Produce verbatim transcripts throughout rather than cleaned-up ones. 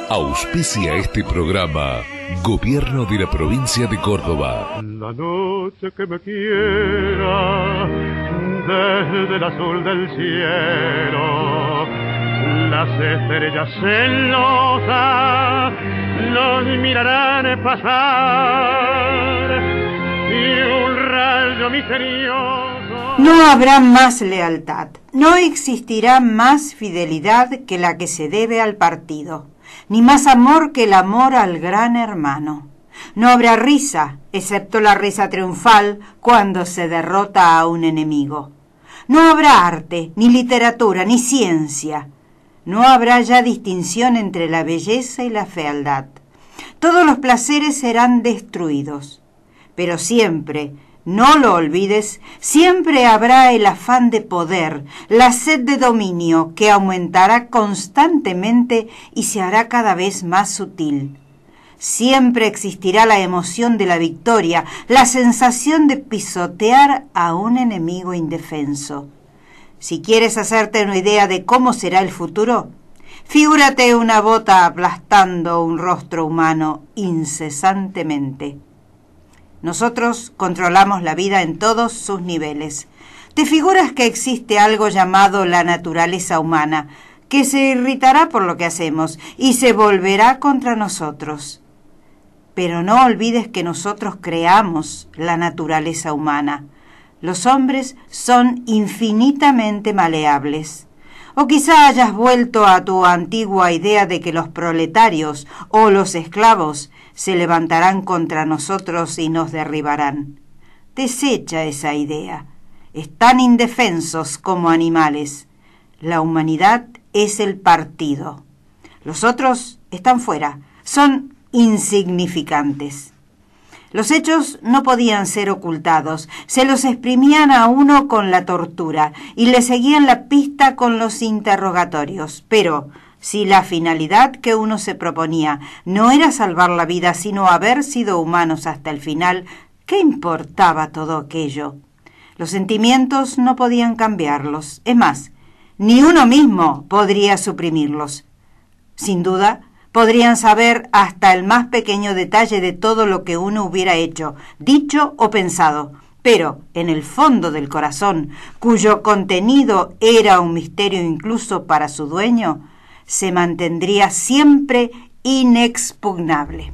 Auspicia este programa Gobierno de la Provincia de Córdoba. La noche que me quiera desde el azul del cielo, las estrellas celosas los mirarán pasar y un rayo misterioso. No habrá más lealtad, no existirá más fidelidad que la que se debe al partido, ni más amor que el amor al gran hermano. No habrá risa, excepto la risa triunfal cuando se derrota a un enemigo. No habrá arte, ni literatura, ni ciencia. No habrá ya distinción entre la belleza y la fealdad. Todos los placeres serán destruidos. Pero siempre, no lo olvides, siempre habrá el afán de poder, la sed de dominio que aumentará constantemente y se hará cada vez más sutil. Siempre existirá la emoción de la victoria, la sensación de pisotear a un enemigo indefenso. Si quieres hacerte una idea de cómo será el futuro, figúrate una bota aplastando un rostro humano incesantemente. Nosotros controlamos la vida en todos sus niveles. ¿Te figuras que existe algo llamado la naturaleza humana, que se irritará por lo que hacemos y se volverá contra nosotros? Pero no olvides que nosotros creamos la naturaleza humana. Los hombres son infinitamente maleables. O quizá hayas vuelto a tu antigua idea de que los proletarios o los esclavos se levantarán contra nosotros y nos derribarán. Desecha esa idea. Están indefensos como animales. La humanidad es el partido. Los otros están fuera, son insignificantes. Los hechos no podían ser ocultados, se los exprimían a uno con la tortura y le seguían la pista con los interrogatorios. Pero si la finalidad que uno se proponía no era salvar la vida, sino haber sido humanos hasta el final, ¿qué importaba todo aquello? Los sentimientos no podían cambiarlos, es más, ni uno mismo podría suprimirlos. Sin duda, podrían saber hasta el más pequeño detalle de todo lo que uno hubiera hecho, dicho o pensado, pero en el fondo del corazón, cuyo contenido era un misterio incluso para su dueño, se mantendría siempre inexpugnable.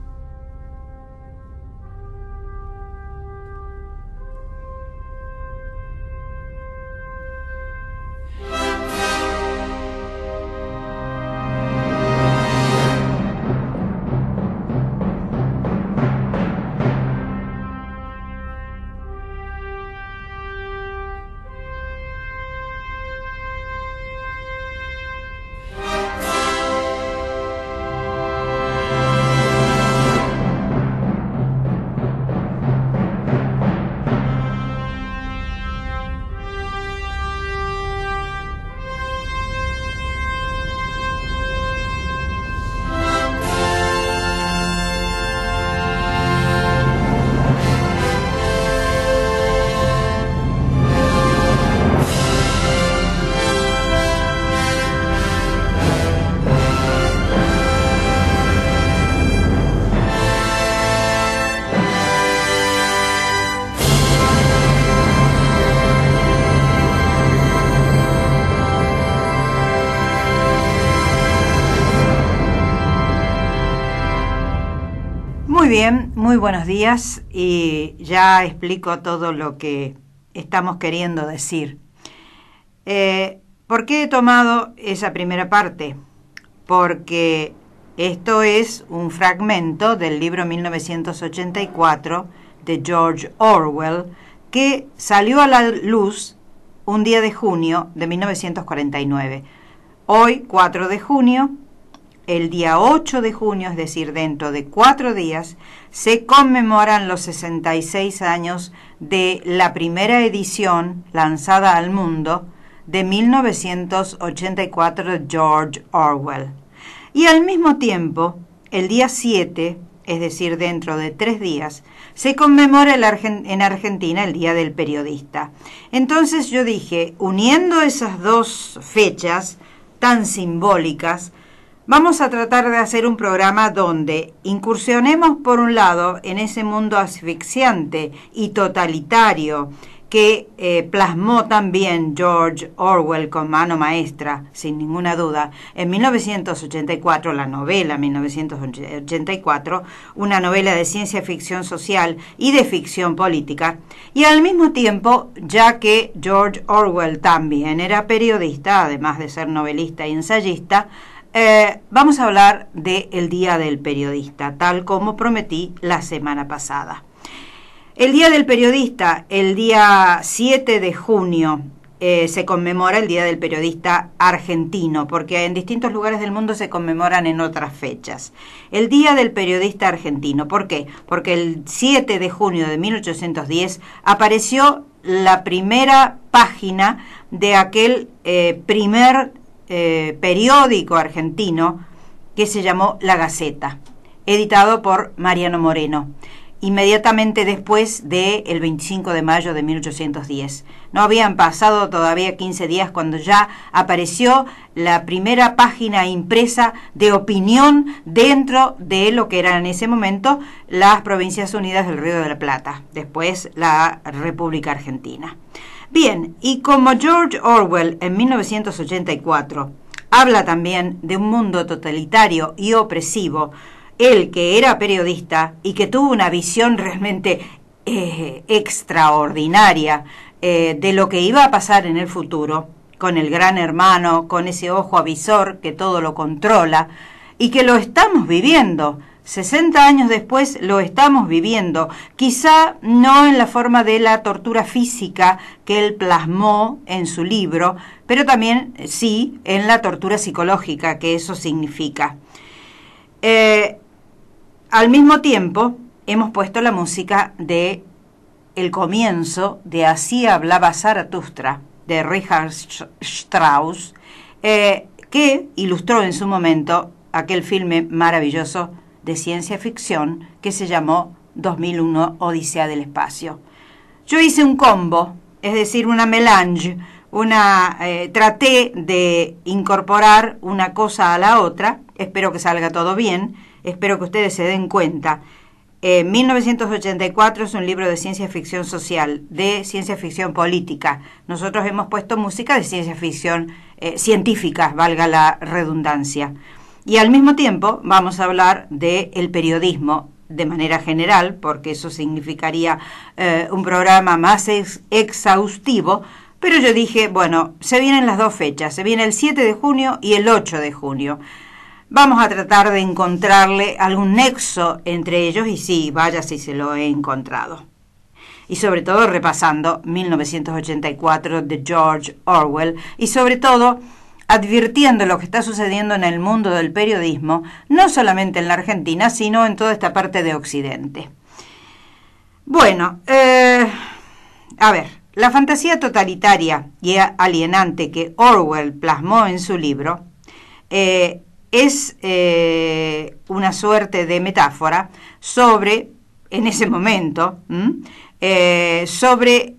Muy bien, muy buenos días y ya explico todo lo que estamos queriendo decir. Eh, ¿Por qué he tomado esa primera parte? Porque esto es un fragmento del libro mil novecientos ochenta y cuatro de George Orwell que salió a la luz un día de junio de mil novecientos cuarenta y nueve. Hoy, cuatro de junio, el día ocho de junio, es decir, dentro de cuatro días, se conmemoran los sesenta y seis años de la primera edición lanzada al mundo de mil novecientos ochenta y cuatro de George Orwell. Y al mismo tiempo, el día siete, es decir, dentro de tres días, se conmemora el Argen- en Argentina el Día del Periodista. Entonces yo dije, uniendo esas dos fechas tan simbólicas, Vamos a tratar de hacer un programa donde incursionemos por un lado en ese mundo asfixiante y totalitario que eh, plasmó también George Orwell con mano maestra, sin ninguna duda, en mil novecientos ochenta y cuatro, la novela mil novecientos ochenta y cuatro, una novela de ciencia ficción social y de ficción política, y al mismo tiempo, ya que George Orwell también era periodista, además de ser novelista y ensayista, eh, vamos a hablar de El Día del Periodista, tal como prometí la semana pasada. El Día del Periodista, el día siete de junio, eh, se conmemora el Día del Periodista argentino, porque en distintos lugares del mundo se conmemoran en otras fechas. El Día del Periodista argentino, ¿por qué? Porque el siete de junio de mil ochocientos diez apareció la primera página de aquel eh, primer eh, periódico argentino que se llamó La Gaceta, editado por Mariano Moreno, inmediatamente después del veinticinco de mayo de mil ochocientos diez. No habían pasado todavía quince días cuando ya apareció la primera página impresa de opinión dentro de lo que eran en ese momento las Provincias Unidas del Río de la Plata, después la República Argentina. Bien, y como George Orwell en mil novecientos ochenta y cuatro habla también de un mundo totalitario y opresivo, él que era periodista y que tuvo una visión realmente eh, extraordinaria eh, de lo que iba a pasar en el futuro, con el gran hermano, con ese ojo avisor que todo lo controla, y que lo estamos viviendo, sesenta años después lo estamos viviendo, quizá no en la forma de la tortura física que él plasmó en su libro, pero también sí en la tortura psicológica que eso significa. Eh, Al mismo tiempo, hemos puesto la música de el comienzo de Así hablaba Zaratustra, de Richard Strauss, eh, que ilustró en su momento aquel filme maravilloso de ciencia ficción que se llamó dos mil uno, Odisea del Espacio. Yo hice un combo, es decir, una melange, una, eh, traté de incorporar una cosa a la otra, espero que salga todo bien. Espero que ustedes se den cuenta. Eh, mil novecientos ochenta y cuatro es un libro de ciencia ficción social, de ciencia ficción política. Nosotros hemos puesto música de ciencia ficción eh, científica, valga la redundancia. Y al mismo tiempo vamos a hablar del periodismo de manera general, porque eso significaría eh, un programa más ex exhaustivo. Pero yo dije, bueno, se vienen las dos fechas, se viene el siete de junio y el ocho de junio. Vamos a tratar de encontrarle algún nexo entre ellos, y sí, vaya si se lo he encontrado. Y sobre todo repasando mil novecientos ochenta y cuatro de George Orwell, y sobre todo advirtiendo lo que está sucediendo en el mundo del periodismo, no solamente en la Argentina, sino en toda esta parte de Occidente. Bueno, eh, a ver, la fantasía totalitaria y alienante que Orwell plasmó en su libro, eh, es eh, una suerte de metáfora sobre, en ese momento, eh, sobre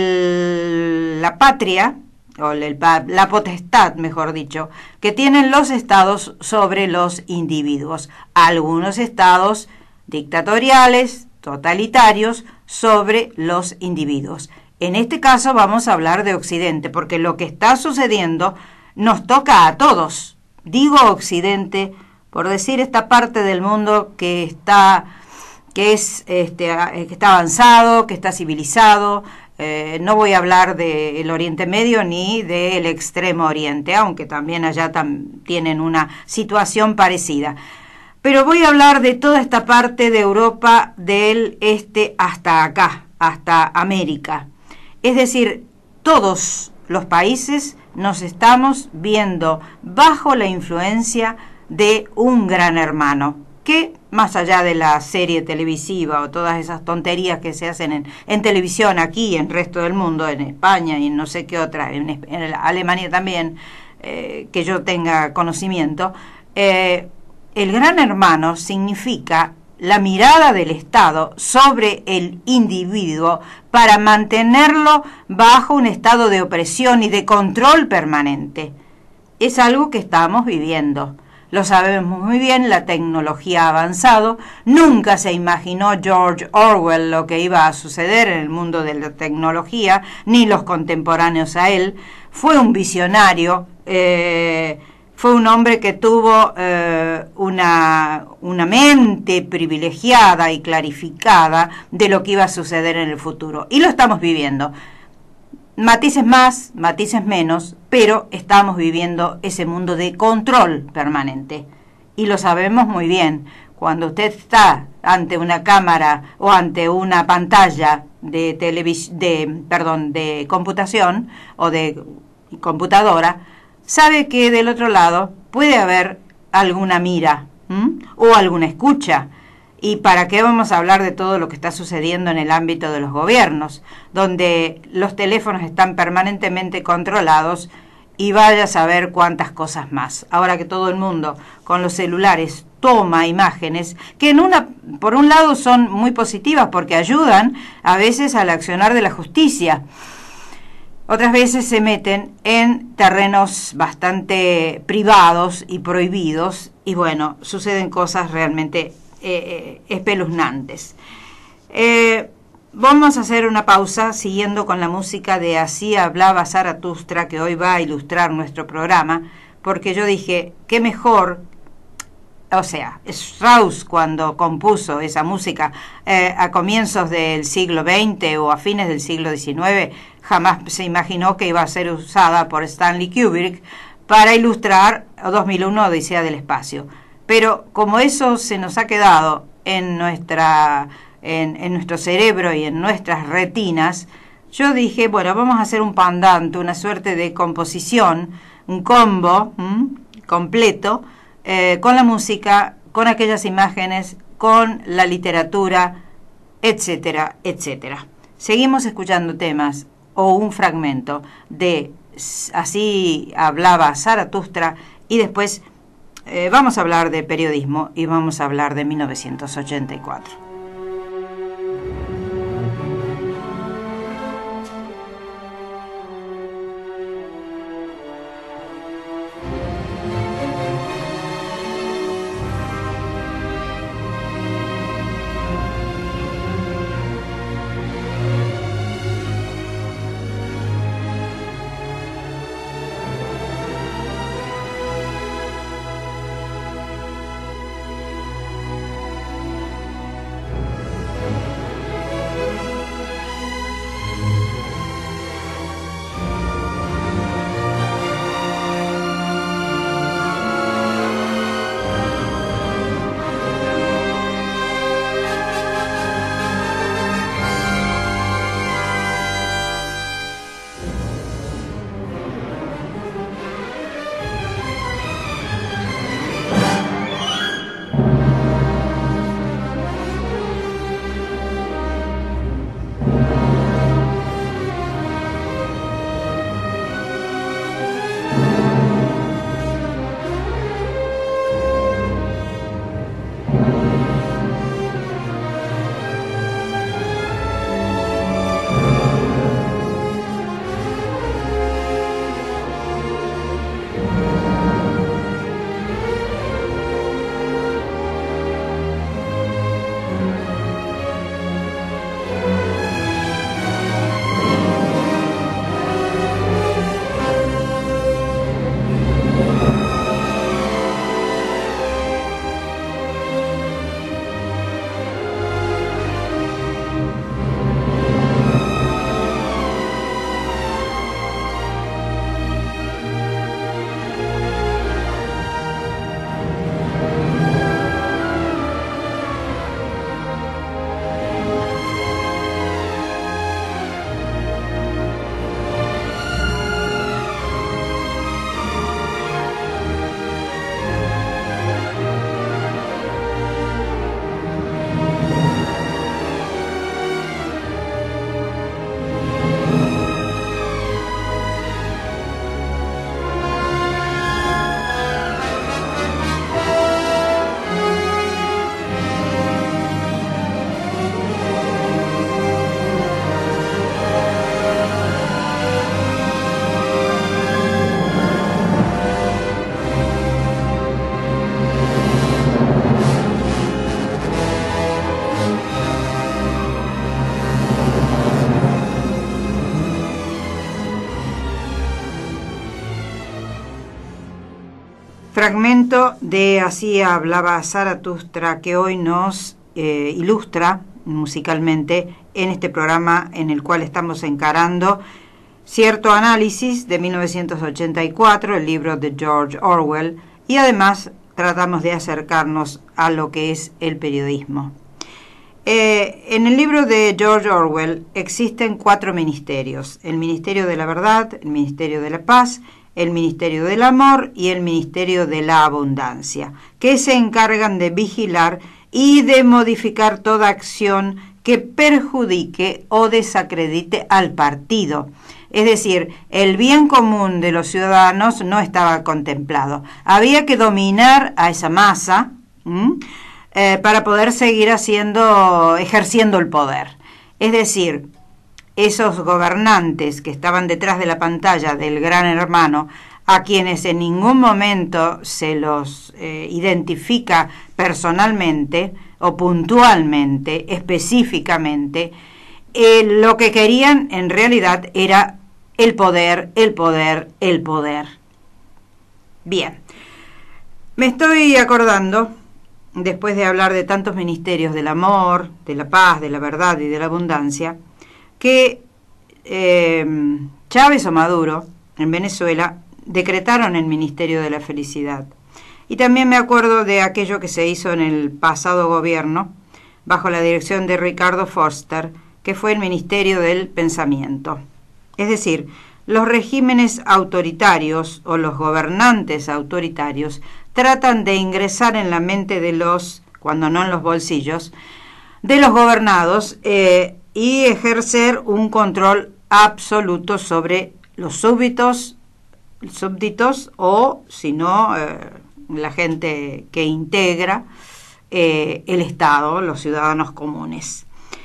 el, la patria, o el, la potestad, mejor dicho, que tienen los estados sobre los individuos. Algunos estados dictatoriales, totalitarios, sobre los individuos. En este caso vamos a hablar de Occidente, porque lo que está sucediendo nos toca a todos. Digo Occidente por decir esta parte del mundo que está, que es, este, que está avanzado, que está civilizado. Eh, no voy a hablar del Oriente Medio ni del Extremo Oriente, aunque también allá tam, tienen una situación parecida. Pero voy a hablar de toda esta parte de Europa del Este hasta acá, hasta América. Es decir, todos los países nos estamos viendo bajo la influencia de un gran hermano, que más allá de la serie televisiva o todas esas tonterías que se hacen en, en televisión aquí y en el resto del mundo, en España y en no sé qué otra, en, en Alemania también, eh, que yo tenga conocimiento, eh, el gran hermano significa la mirada del Estado sobre el individuo para mantenerlo bajo un estado de opresión y de control permanente. Es algo que estamos viviendo. Lo sabemos muy bien, la tecnología ha avanzado. Nunca se imaginó George Orwell lo que iba a suceder en el mundo de la tecnología, ni los contemporáneos a él. Fue un visionario, eh, fue un hombre que tuvo eh, una, una mente privilegiada y clarificada de lo que iba a suceder en el futuro. Y lo estamos viviendo. Matices más, matices menos, pero estamos viviendo ese mundo de control permanente. Y lo sabemos muy bien. Cuando usted está ante una cámara o ante una pantalla de televis- de, perdón, de computación o de computadora, sabe que del otro lado puede haber alguna mira, ¿m? o alguna escucha. ¿Y para qué vamos a hablar de todo lo que está sucediendo en el ámbito de los gobiernos, donde los teléfonos están permanentemente controlados y vaya a saber cuántas cosas más? Ahora que todo el mundo con los celulares toma imágenes que en una, por un lado son muy positivas porque ayudan a veces al accionar de la justicia. Otras veces se meten en terrenos bastante privados y prohibidos y bueno, suceden cosas realmente Eh, espeluznantes. Eh, vamos a hacer una pausa siguiendo con la música de Así hablaba Zaratustra, que hoy va a ilustrar nuestro programa, porque yo dije, qué mejor, o sea, Strauss cuando compuso esa música eh, a comienzos del siglo veinte o a fines del siglo diecinueve, jamás se imaginó que iba a ser usada por Stanley Kubrick para ilustrar dos mil uno Odisea del Espacio. Pero como eso se nos ha quedado en, nuestra, en, en nuestro cerebro y en nuestras retinas, yo dije, bueno, vamos a hacer un pendant, una suerte de composición, un combo ¿m? completo, eh, con la música, con aquellas imágenes, con la literatura, etcétera, etcétera. Seguimos escuchando temas o un fragmento de Así hablaba Zaratustra y después Eh, vamos a hablar de periodismo y vamos a hablar de mil novecientos ochenta y cuatro. fragmento de Así hablaba Zaratustra, que hoy nos eh, ilustra musicalmente en este programa en el cual estamos encarando cierto análisis de mil novecientos ochenta y cuatro, el libro de George Orwell, y además tratamos de acercarnos a lo que es el periodismo. Eh, en el libro de George Orwell existen cuatro ministerios: el Ministerio de la Verdad, el Ministerio de la Paz, el Ministerio del Amor y el Ministerio de la Abundancia, que se encargan de vigilar y de modificar toda acción que perjudique o desacredite al partido. Es decir, el bien común de los ciudadanos no estaba contemplado. Había que dominar a esa masa eh, para poder seguir haciendo, ejerciendo el poder. Es decir, esos gobernantes que estaban detrás de la pantalla del Gran Hermano, a quienes en ningún momento se los eh, identifica personalmente o puntualmente, específicamente, eh, lo que querían en realidad era el poder, el poder, el poder. Bien, me estoy acordando, después de hablar de tantos ministerios del amor, de la paz, de la verdad y de la abundancia, que eh, Chávez o Maduro en Venezuela decretaron el Ministerio de la Felicidad. Y también me acuerdo de aquello que se hizo en el pasado gobierno, bajo la dirección de Ricardo Foster, que fue el Ministerio del Pensamiento. Es decir, los regímenes autoritarios o los gobernantes autoritarios tratan de ingresar en la mente de los, cuando no en los bolsillos, de los gobernados, eh, y ejercer un control absoluto sobre los súbditos, súbditos o, si no, eh, la gente que integra eh, el Estado, los ciudadanos comunes.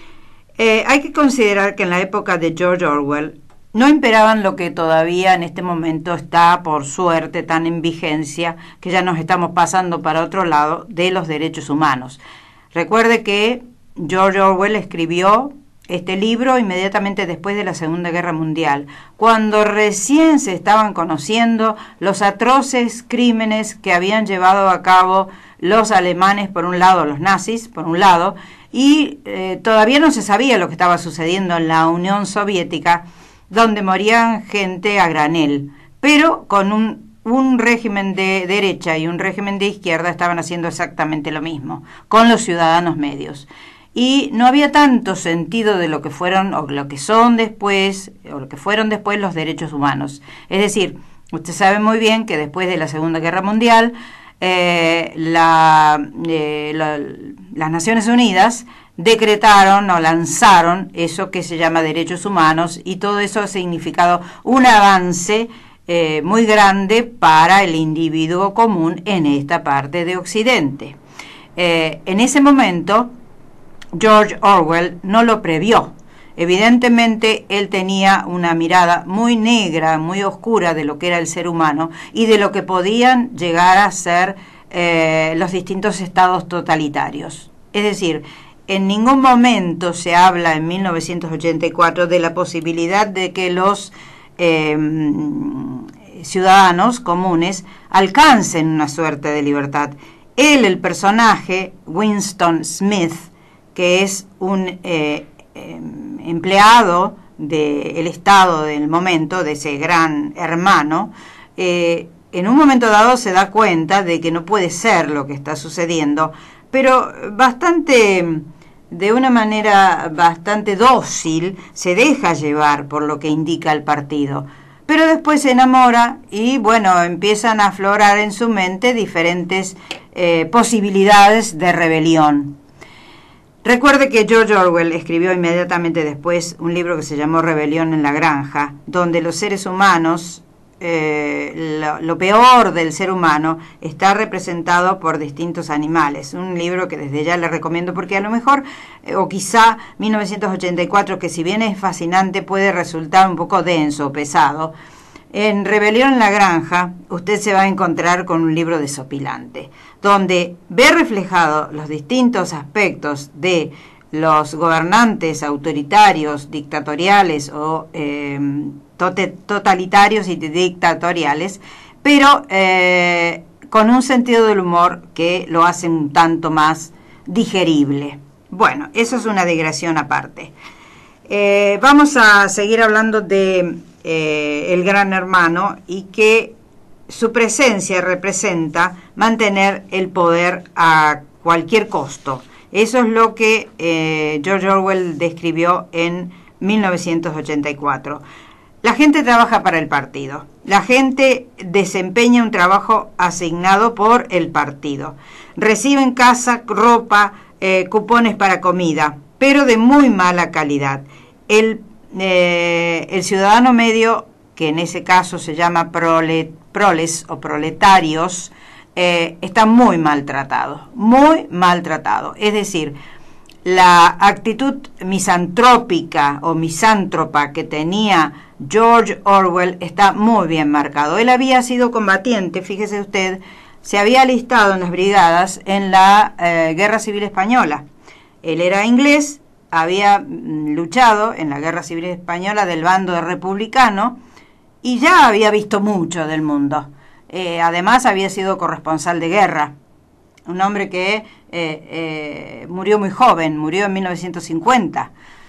Eh, hay que considerar que en la época de George Orwell no imperaban lo que todavía en este momento está, por suerte, tan en vigencia, que ya nos estamos pasando para otro lado, de los derechos humanos. Recuerde que George Orwell escribió este libro inmediatamente después de la Segunda Guerra Mundial, cuando recién se estaban conociendo los atroces crímenes que habían llevado a cabo los alemanes, por un lado, los nazis, por un lado, y eh, todavía no se sabía lo que estaba sucediendo en la Unión Soviética, donde morían gente a granel, pero con un, un régimen de derecha y un régimen de izquierda estaban haciendo exactamente lo mismo, con los ciudadanos medios. Y no había tanto sentido de lo que fueron o lo que son después o lo que fueron después los derechos humanos. Es decir, usted sabe muy bien que después de la Segunda Guerra Mundial eh, la, eh, la, las Naciones Unidas decretaron o lanzaron eso que se llama derechos humanos, y todo eso ha significado un avance eh, muy grande para el individuo común en esta parte de Occidente. Eh, en ese momento George Orwell no lo previó. Evidentemente él tenía una mirada muy negra, muy oscura de lo que era el ser humano y de lo que podían llegar a ser eh, los distintos estados totalitarios. Es decir, en ningún momento se habla en mil novecientos ochenta y cuatro de la posibilidad de que los eh, ciudadanos comunes alcancen una suerte de libertad. Él, el personaje, Winston Smith, que es un eh, eh, empleado del Estado del momento, de ese gran hermano, eh, en un momento dado se da cuenta de que no puede ser lo que está sucediendo, pero bastante, de una manera bastante dócil, se deja llevar por lo que indica el partido. Pero después se enamora y, bueno, empiezan a aflorar en su mente diferentes eh, posibilidades de rebelión. Recuerde que George Orwell escribió inmediatamente después un libro que se llamó Rebelión en la Granja, donde los seres humanos, eh, lo, lo peor del ser humano, está representado por distintos animales. Un libro que desde ya le recomiendo porque a lo mejor, eh, o quizá mil novecientos ochenta y cuatro, que si bien es fascinante, puede resultar un poco denso o pesado. En Rebelión en la Granja usted se va a encontrar con un libro desopilante, donde ve reflejados los distintos aspectos de los gobernantes autoritarios, dictatoriales o eh, totalitarios y dictatoriales, pero eh, con un sentido del humor que lo hace un tanto más digerible. Bueno, eso es una digresión aparte. Eh, vamos a seguir hablando de eh, el Gran Hermano y que su presencia representa mantener el poder a cualquier costo. Eso es lo que eh, George Orwell describió en mil novecientos ochenta y cuatro. La gente trabaja para el partido. La gente desempeña un trabajo asignado por el partido. Reciben casa, ropa, eh, cupones para comida, pero de muy mala calidad. El, eh, el ciudadano medio, que en ese caso se llama prole, proles o proletarios, eh, está muy maltratado, muy maltratado. Es decir, la actitud misantrópica o misántropa que tenía George Orwell está muy bien marcado. Él había sido combatiente, fíjese usted, se había alistado en las brigadas en la eh, Guerra Civil Española. Él era inglés, había mm, luchado en la Guerra Civil Española del bando republicano y ya había visto mucho del mundo. Eh, además había sido corresponsal de guerra. Un hombre que eh, eh, murió muy joven, murió en mil novecientos cincuenta,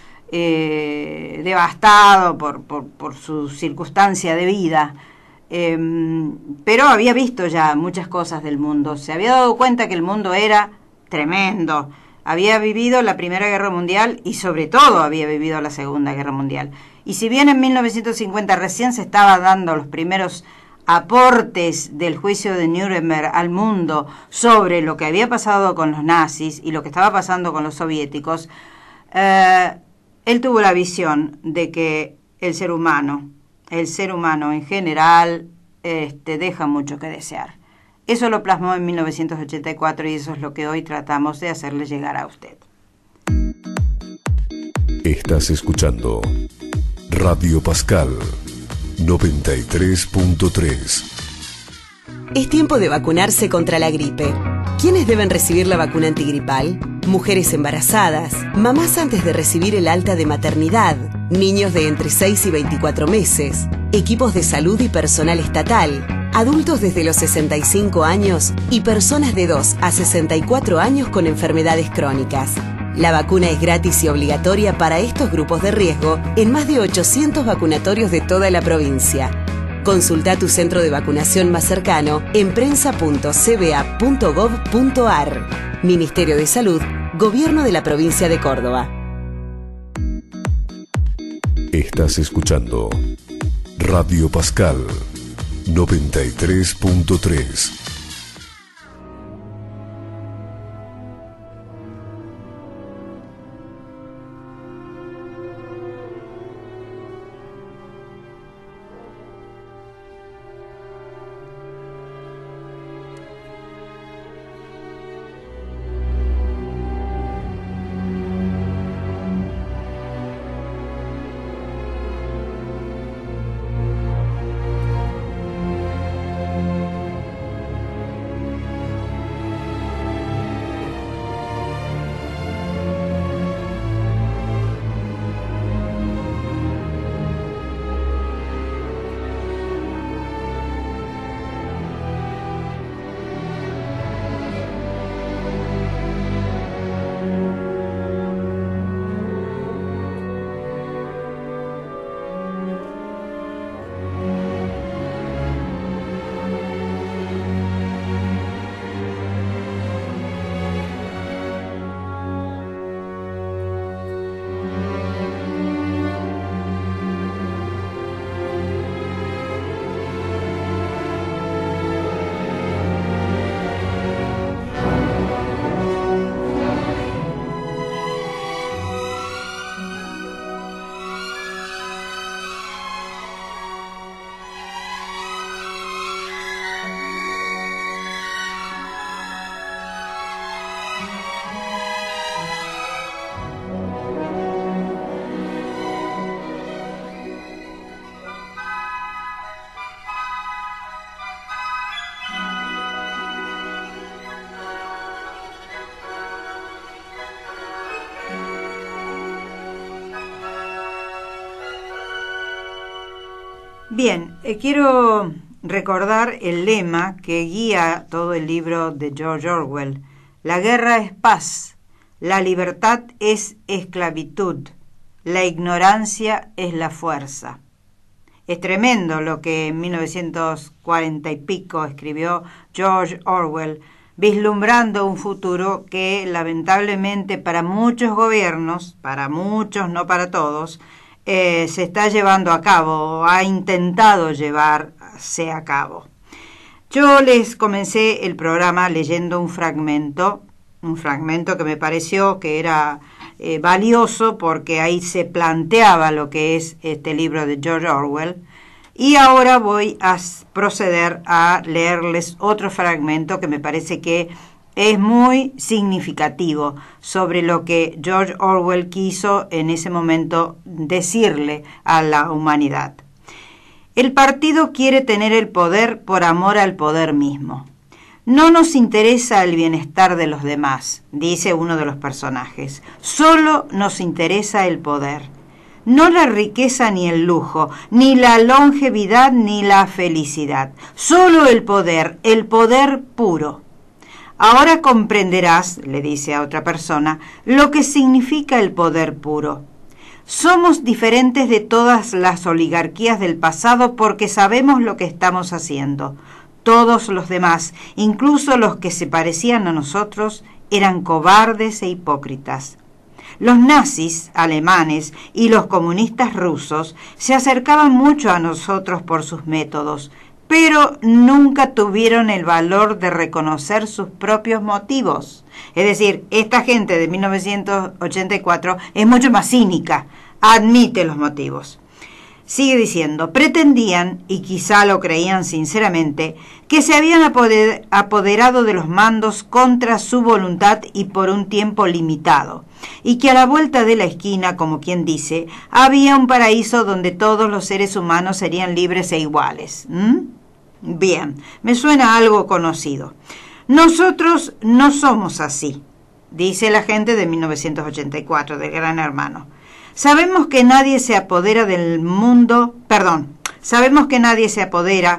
eh, devastado por, por, por su circunstancia de vida, eh, pero había visto ya muchas cosas del mundo, se había dado cuenta que el mundo era tremendo, había vivido la Primera Guerra Mundial y sobre todo había vivido la Segunda Guerra Mundial. Y si bien en mil novecientos cincuenta recién se estaban dando los primeros aportes del juicio de Nuremberg al mundo sobre lo que había pasado con los nazis y lo que estaba pasando con los soviéticos, eh, él tuvo la visión de que el ser humano, el ser humano en general, este, deja mucho que desear. Eso lo plasmó en mil novecientos ochenta y cuatro y eso es lo que hoy tratamos de hacerle llegar a usted. Estás escuchando Radio Pascal noventa y tres punto tres. Es tiempo de vacunarse contra la gripe. ¿Quiénes deben recibir la vacuna antigripal? Mujeres embarazadas, mamás antes de recibir el alta de maternidad, niños de entre seis y veinticuatro meses, equipos de salud y personal estatal, adultos desde los sesenta y cinco años y personas de dos a sesenta y cuatro años con enfermedades crónicas. La vacuna es gratis y obligatoria para estos grupos de riesgo en más de ochocientos vacunatorios de toda la provincia. Consulta tu centro de vacunación más cercano en prensa punto c b a punto gov punto a r. Ministerio de Salud, Gobierno de la Provincia de Córdoba. Estás escuchando Radio Pascal noventa y tres punto tres. Bien, eh, quiero recordar el lema que guía todo el libro de George Orwell. La guerra es paz, la libertad es esclavitud, la ignorancia es la fuerza. Es tremendo lo que en mil novecientos cuarenta y pico escribió George Orwell, vislumbrando un futuro que lamentablemente para muchos gobiernos, para muchos, no para todos, eh, se está llevando a cabo, o ha intentado llevarse a cabo. Yo les comencé el programa leyendo un fragmento, un fragmento que me pareció que era eh, valioso porque ahí se planteaba lo que es este libro de George Orwell. Y ahora voy a proceder a leerles otro fragmento que me parece que es muy significativo sobre lo que George Orwell quiso en ese momento decirle a la humanidad. El partido quiere tener el poder por amor al poder mismo. No nos interesa el bienestar de los demás, dice uno de los personajes. Solo nos interesa el poder. No la riqueza ni el lujo, ni la longevidad ni la felicidad. Solo el poder, el poder puro. Ahora comprenderás, le dice a otra persona, lo que significa el poder puro. Somos diferentes de todas las oligarquías del pasado porque sabemos lo que estamos haciendo. Todos los demás, incluso los que se parecían a nosotros, eran cobardes e hipócritas. Los nazis alemanes y los comunistas rusos se acercaban mucho a nosotros por sus métodos, pero nunca tuvieron el valor de reconocer sus propios motivos. Es decir, esta gente de mil novecientos ochenta y cuatro es mucho más cínica, admite los motivos. Sigue diciendo, pretendían, y quizá lo creían sinceramente, que se habían apoder, apoderado de los mandos contra su voluntad y por un tiempo limitado, y que a la vuelta de la esquina, como quien dice, había un paraíso donde todos los seres humanos serían libres e iguales. ¿Mm? Bien, me suena algo conocido. Nosotros no somos así, dice la gente de mil novecientos ochenta y cuatro, del Gran Hermano. Sabemos que nadie se apodera del mundo, perdón, sabemos que nadie se apodera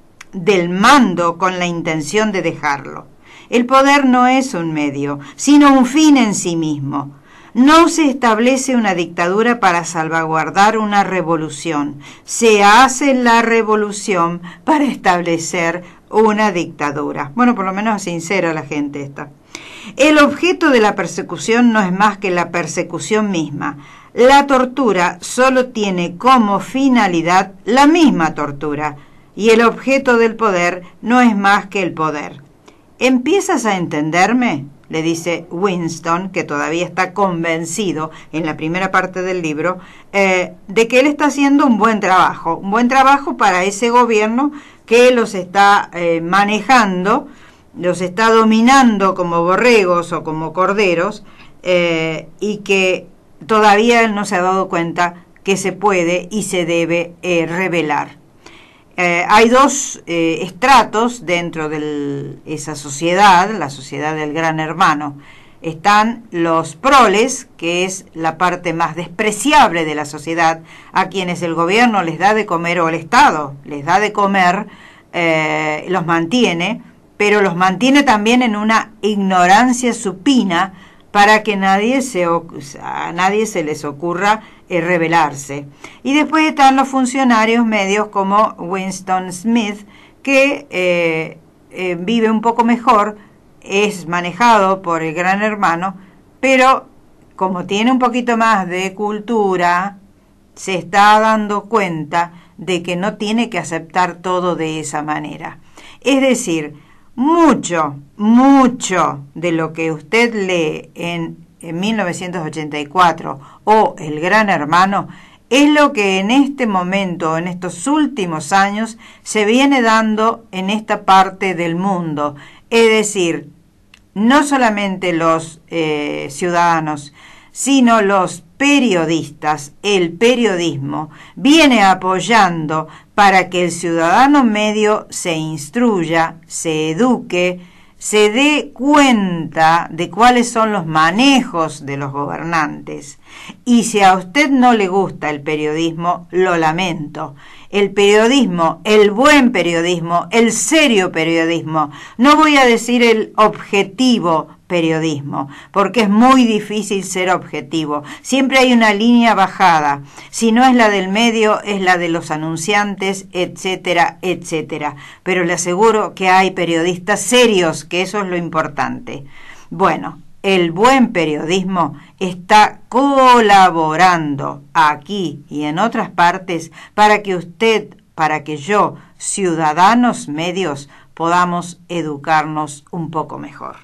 del mando con la intención de dejarlo. El poder no es un medio, sino un fin en sí mismo. No se establece una dictadura para salvaguardar una revolución. Se hace la revolución para establecer una dictadura. Bueno, por lo menos sincera la gente esta. El objeto de la persecución no es más que la persecución misma. La tortura solo tiene como finalidad la misma tortura, y el objeto del poder no es más que el poder. ¿Empiezas a entenderme?, le dice Winston, que todavía está convencido en la primera parte del libro, eh, de que él está haciendo un buen trabajo, un buen trabajo para ese gobierno que los está eh, manejando, los está dominando como borregos o como corderos, eh, y que todavía él no se ha dado cuenta que se puede y se debe eh, rebelar. Eh, hay dos eh, estratos dentro de esa sociedad, la sociedad del Gran Hermano. Están los proles, que es la parte más despreciable de la sociedad, a quienes el gobierno les da de comer, o el Estado les da de comer, eh, los mantiene, pero los mantiene también en una ignorancia supina para que nadie se, a nadie se les ocurra eh, rebelarse. Y después están los funcionarios medios como Winston Smith, que eh, eh, vive un poco mejor, es manejado por el Gran Hermano, pero como tiene un poquito más de cultura, se está dando cuenta de que no tiene que aceptar todo de esa manera. Es decir, mucho, mucho de lo que usted lee en, en mil novecientos ochenta y cuatro o El Gran Hermano es lo que en este momento, en estos últimos años, se viene dando en esta parte del mundo. Es decir, no solamente los eh, ciudadanos, sino los periodistas, el periodismo, viene apoyando para que el ciudadano medio se instruya, se eduque, se dé cuenta de cuáles son los manejos de los gobernantes. Y si a usted no le gusta el periodismo, lo lamento. El periodismo, el buen periodismo, el serio periodismo, no voy a decir el objetivo periodismo, porque es muy difícil ser objetivo. Siempre hay una línea bajada. Si no es la del medio, es la de los anunciantes, etcétera, etcétera. Pero le aseguro que hay periodistas serios, que eso es lo importante. Bueno, el buen periodismo está colaborando aquí y en otras partes para que usted, para que yo, ciudadanos medios, podamos educarnos un poco mejor.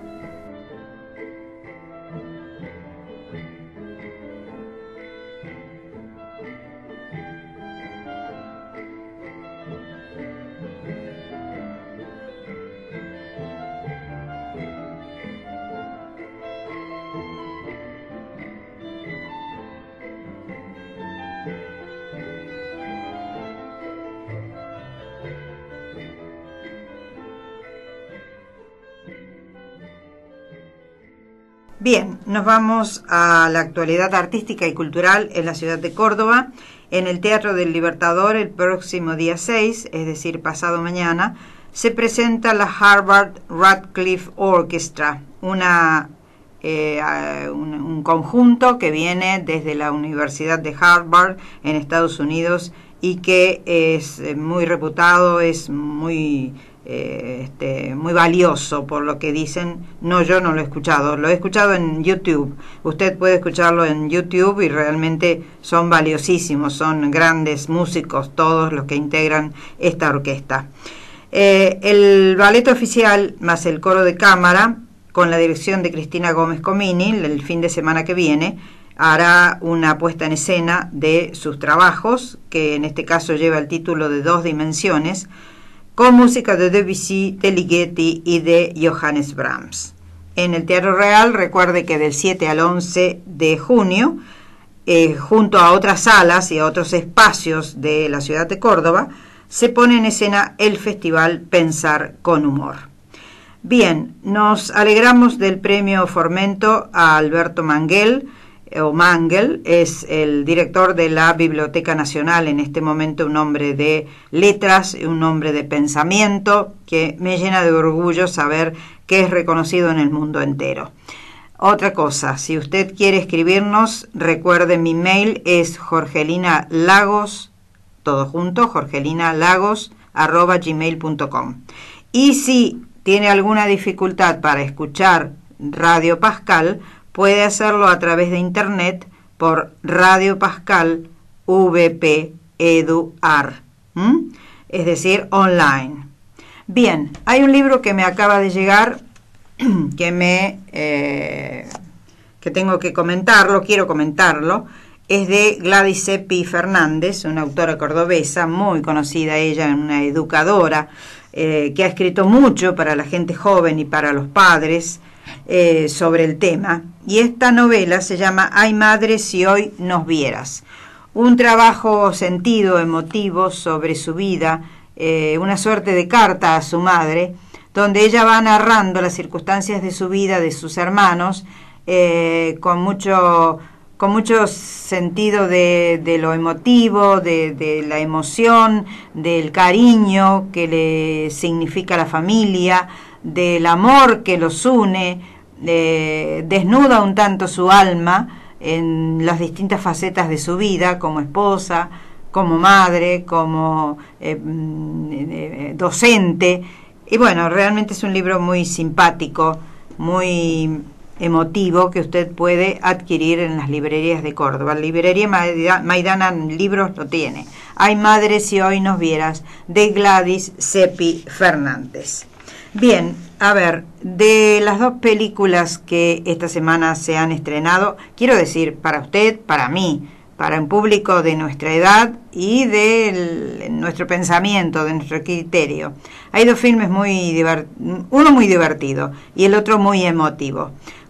Bien, nos vamos a la actualidad artística y cultural en la ciudad de Córdoba. En el Teatro del Libertador, el próximo día seis, es decir, pasado mañana, se presenta la Harvard Radcliffe Orchestra, una, eh, un, un conjunto que viene desde la Universidad de Harvard en Estados Unidos y que es muy reputado, es muy... Eh, este, muy valioso por lo que dicen. No, yo no lo he escuchado, lo he escuchado en YouTube. Usted puede escucharlo en YouTube y realmente son valiosísimos, son grandes músicos todos los que integran esta orquesta. Eh, el ballet oficial más el coro de cámara, con la dirección de Cristina Gómez Comini, el fin de semana que viene, hará una puesta en escena de sus trabajos, que en este caso lleva el título de Dos Dimensiones, con música de Debussy, de Ligeti y de Johannes Brahms. En el Teatro Real, recuerde que del siete al once de junio, eh, junto a otras salas y a otros espacios de la ciudad de Córdoba, se pone en escena el festival Pensar con Humor. Bien, nos alegramos del premio Formento a Alberto Manguel, o Mangel, es el director de la Biblioteca Nacional, en este momento un hombre de letras, un hombre de pensamiento, que me llena de orgullo saber que es reconocido en el mundo entero. Otra cosa, si usted quiere escribirnos, recuerde mi mail es jorgelinalagos, todo junto, jorgelinalagos arroba gmail punto com. Y si tiene alguna dificultad para escuchar Radio Pascal, puede hacerlo a través de internet por Radio Pascal V P Eduar, ¿Mm? es decir, online. Bien, hay un libro que me acaba de llegar que me eh, que tengo que comentarlo, quiero comentarlo. Es de Gladys Seppi Fernández, una autora cordobesa, muy conocida ella, una educadora, eh, que ha escrito mucho para la gente joven y para los padres, Eh, sobre el tema, y esta novela se llama Ay madre si hoy nos vieras, un trabajo sentido, emotivo sobre su vida, eh, una suerte de carta a su madre, donde ella va narrando las circunstancias de su vida, de sus hermanos, eh, con mucho con mucho sentido de, de lo emotivo, de, de la emoción, del cariño que le significa la familia, del amor que los une, eh, desnuda un tanto su alma en las distintas facetas de su vida, como esposa, como madre, como eh, eh, docente. Y bueno, realmente es un libro muy simpático, muy emotivo, que usted puede adquirir en las librerías de Córdoba. La librería Maidana Libros lo tiene. Ay madre si hoy nos vieras, de Gladys Seppi Fernández. Bien, a ver, de las dos películas que esta semana se han estrenado, quiero decir, para usted, para mí, para un público de nuestra edad y de nuestro pensamiento, de nuestro criterio. Hay dos filmes muy divertidos, uno muy divertido y el otro muy emotivo.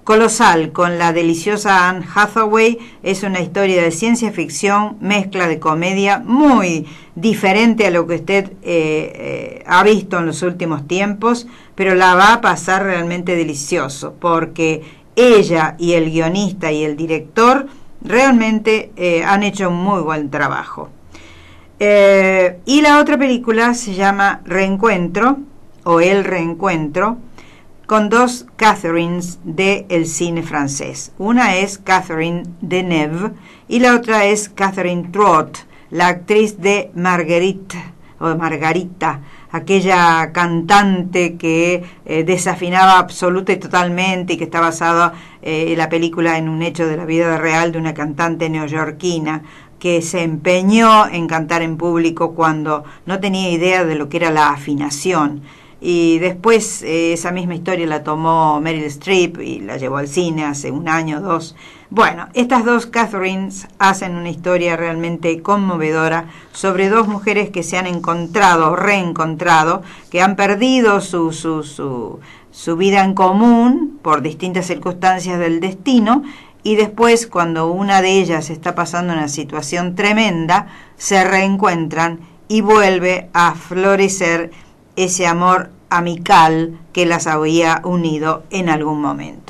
Colosal, con la deliciosa Anne Hathaway, es una historia de ciencia ficción, mezcla de comedia, muy diferente a lo que usted eh, eh, ha visto en los últimos tiempos, pero la va a pasar realmente delicioso, porque ella y el guionista y el director realmente eh, han hecho un muy buen trabajo. Eh, y la otra película se llama Reencuentro, o El Reencuentro, con dos Catherines del cine francés. Una es Catherine Deneuve y la otra es Catherine Trott, la actriz de Marguerite, o Margarita, aquella cantante que eh, desafinaba absoluta y totalmente y que está basada eh, la película en un hecho de la vida real de una cantante neoyorquina que se empeñó en cantar en público cuando no tenía idea de lo que era la afinación. Y después eh, esa misma historia la tomó Meryl Streep y la llevó al cine hace un año o dos. Bueno, estas dos Catherines hacen una historia realmente conmovedora sobre dos mujeres que se han encontrado, reencontrado, que han perdido su, su, su, su vida en común por distintas circunstancias del destino, y después, cuando una de ellas está pasando una situación tremenda, se reencuentran y vuelve a florecer ese amor amical que las había unido en algún momento.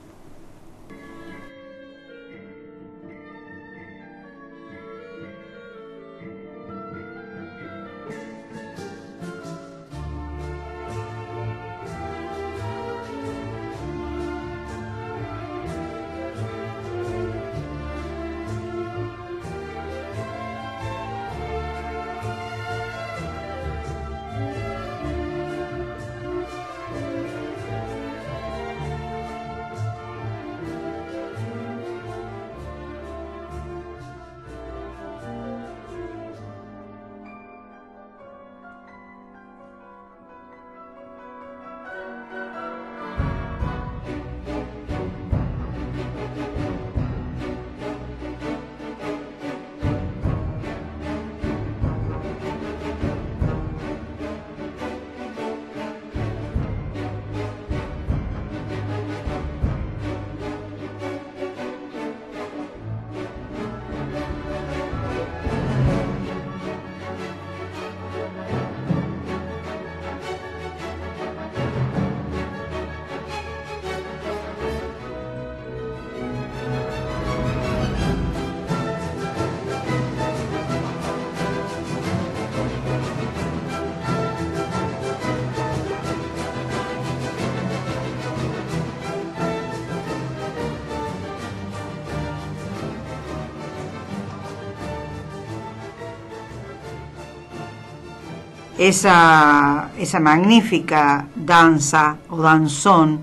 Esa, esa magnífica danza o danzón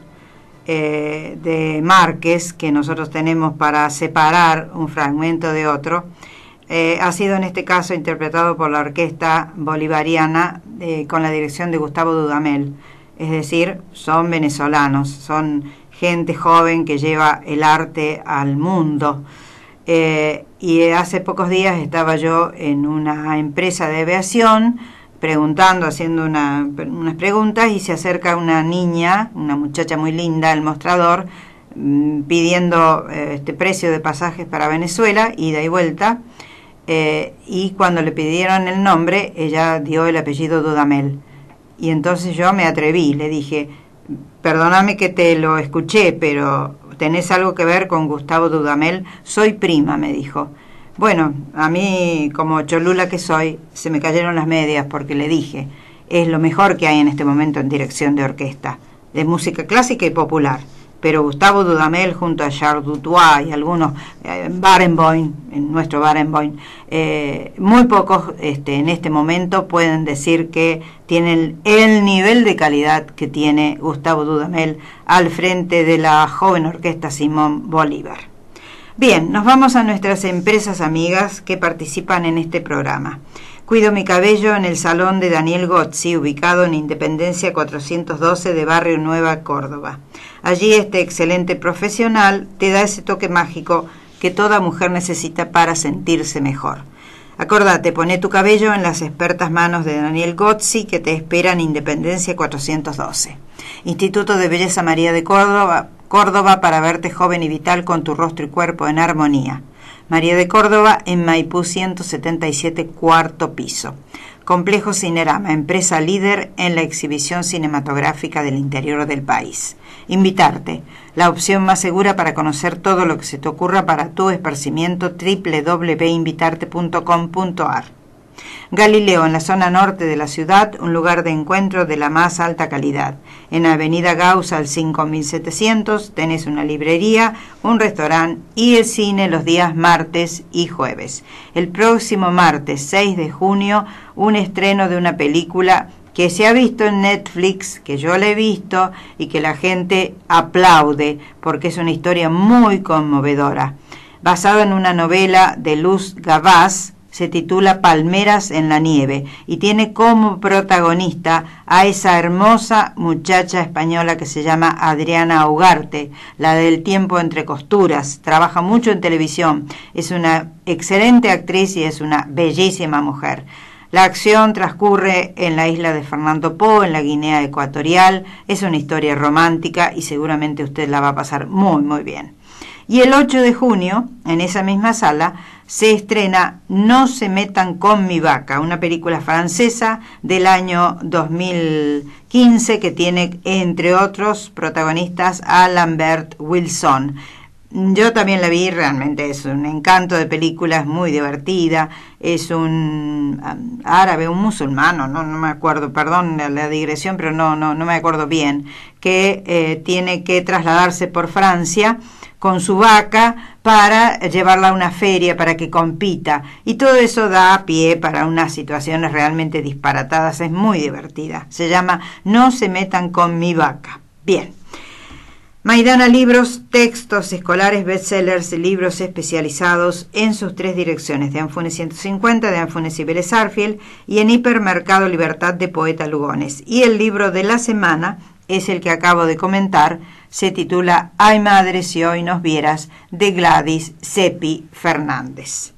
eh, de Márquez, que nosotros tenemos para separar un fragmento de otro, eh, ha sido en este caso interpretado por la Orquesta Bolivariana eh, con la dirección de Gustavo Dudamel. Es decir, son venezolanos, son gente joven que lleva el arte al mundo. Eh, y hace pocos días estaba yo en una empresa de aviación preguntando, haciendo una, unas preguntas, y se acerca una niña, una muchacha muy linda al mostrador, mmm, pidiendo eh, este precio de pasajes para Venezuela, ida y vuelta, eh, y cuando le pidieron el nombre, ella dio el apellido Dudamel. Y entonces yo me atreví, le dije, perdóname que te lo escuché, pero ¿tenés algo que ver con Gustavo Dudamel? Soy prima, me dijo. Bueno, a mí, como cholula que soy, se me cayeron las medias porque le dije, es lo mejor que hay en este momento en dirección de orquesta, de música clásica y popular. Pero Gustavo Dudamel junto a Charles Dutoit y algunos, eh, Barenboim, en nuestro Barenboim, eh, muy pocos este, en este momento pueden decir que tienen el nivel de calidad que tiene Gustavo Dudamel al frente de la joven orquesta Simón Bolívar. Bien, nos vamos a nuestras empresas amigas que participan en este programa. Cuido mi cabello en el salón de Daniel Gozzi, ubicado en Independencia cuatrocientos doce de Barrio Nueva, Córdoba. Allí este excelente profesional te da ese toque mágico que toda mujer necesita para sentirse mejor. Acordate, poné tu cabello en las expertas manos de Daniel Gozzi, que te espera en Independencia cuatrocientos doce. Instituto de Belleza María de Córdoba, Córdoba para verte joven y vital con tu rostro y cuerpo en armonía. María de Córdoba en Maipú ciento setenta y siete, cuarto piso. Complejo Cinerama, empresa líder en la exhibición cinematográfica del interior del país. Invitarte, la opción más segura para conocer todo lo que se te ocurra para tu esparcimiento, doble u doble u doble u punto invitarte punto com punto a r. Galileo, en la zona norte de la ciudad, un lugar de encuentro de la más alta calidad. En Avenida Gauss al cinco mil setecientos tenés una librería, un restaurante y el cine los días martes y jueves. El próximo martes seis de junio, un estreno de una película que se ha visto en Netflix, que yo la he visto y que la gente aplaude porque es una historia muy conmovedora. Basada en una novela de Luz Gavaz, se titula Palmeras en la nieve y tiene como protagonista a esa hermosa muchacha española que se llama Adriana Ugarte, la del tiempo entre costuras. Trabaja mucho en televisión, es una excelente actriz y es una bellísima mujer. La acción transcurre en la isla de Fernando Po, en la Guinea Ecuatorial. Es una historia romántica y seguramente usted la va a pasar muy muy bien. Y el ocho de junio, en esa misma sala, se estrena No se metan con mi vaca, una película francesa del año dos mil quince que tiene, entre otros protagonistas, a Lambert Wilson. Yo también la vi, realmente es un encanto de película, es muy divertida, es un um, árabe, un musulmano, no, no me acuerdo, perdón la, la digresión, pero no, no, no me acuerdo bien, que eh, tiene que trasladarse por Francia con su vaca para llevarla a una feria para que compita, y todo eso da pie para unas situaciones realmente disparatadas. Es muy divertida, se llama No se metan con mi vaca. Bien, Maidana Libros, textos escolares, bestsellers, libros especializados en sus tres direcciones, de Anfunes ciento cincuenta, de Anfunes y Vélez Arfiel, y en Hipermercado Libertad de Poeta Lugones. Y el libro de la semana es el que acabo de comentar, se titula Ay madre si hoy nos vieras, de Gladys Seppi Fernández.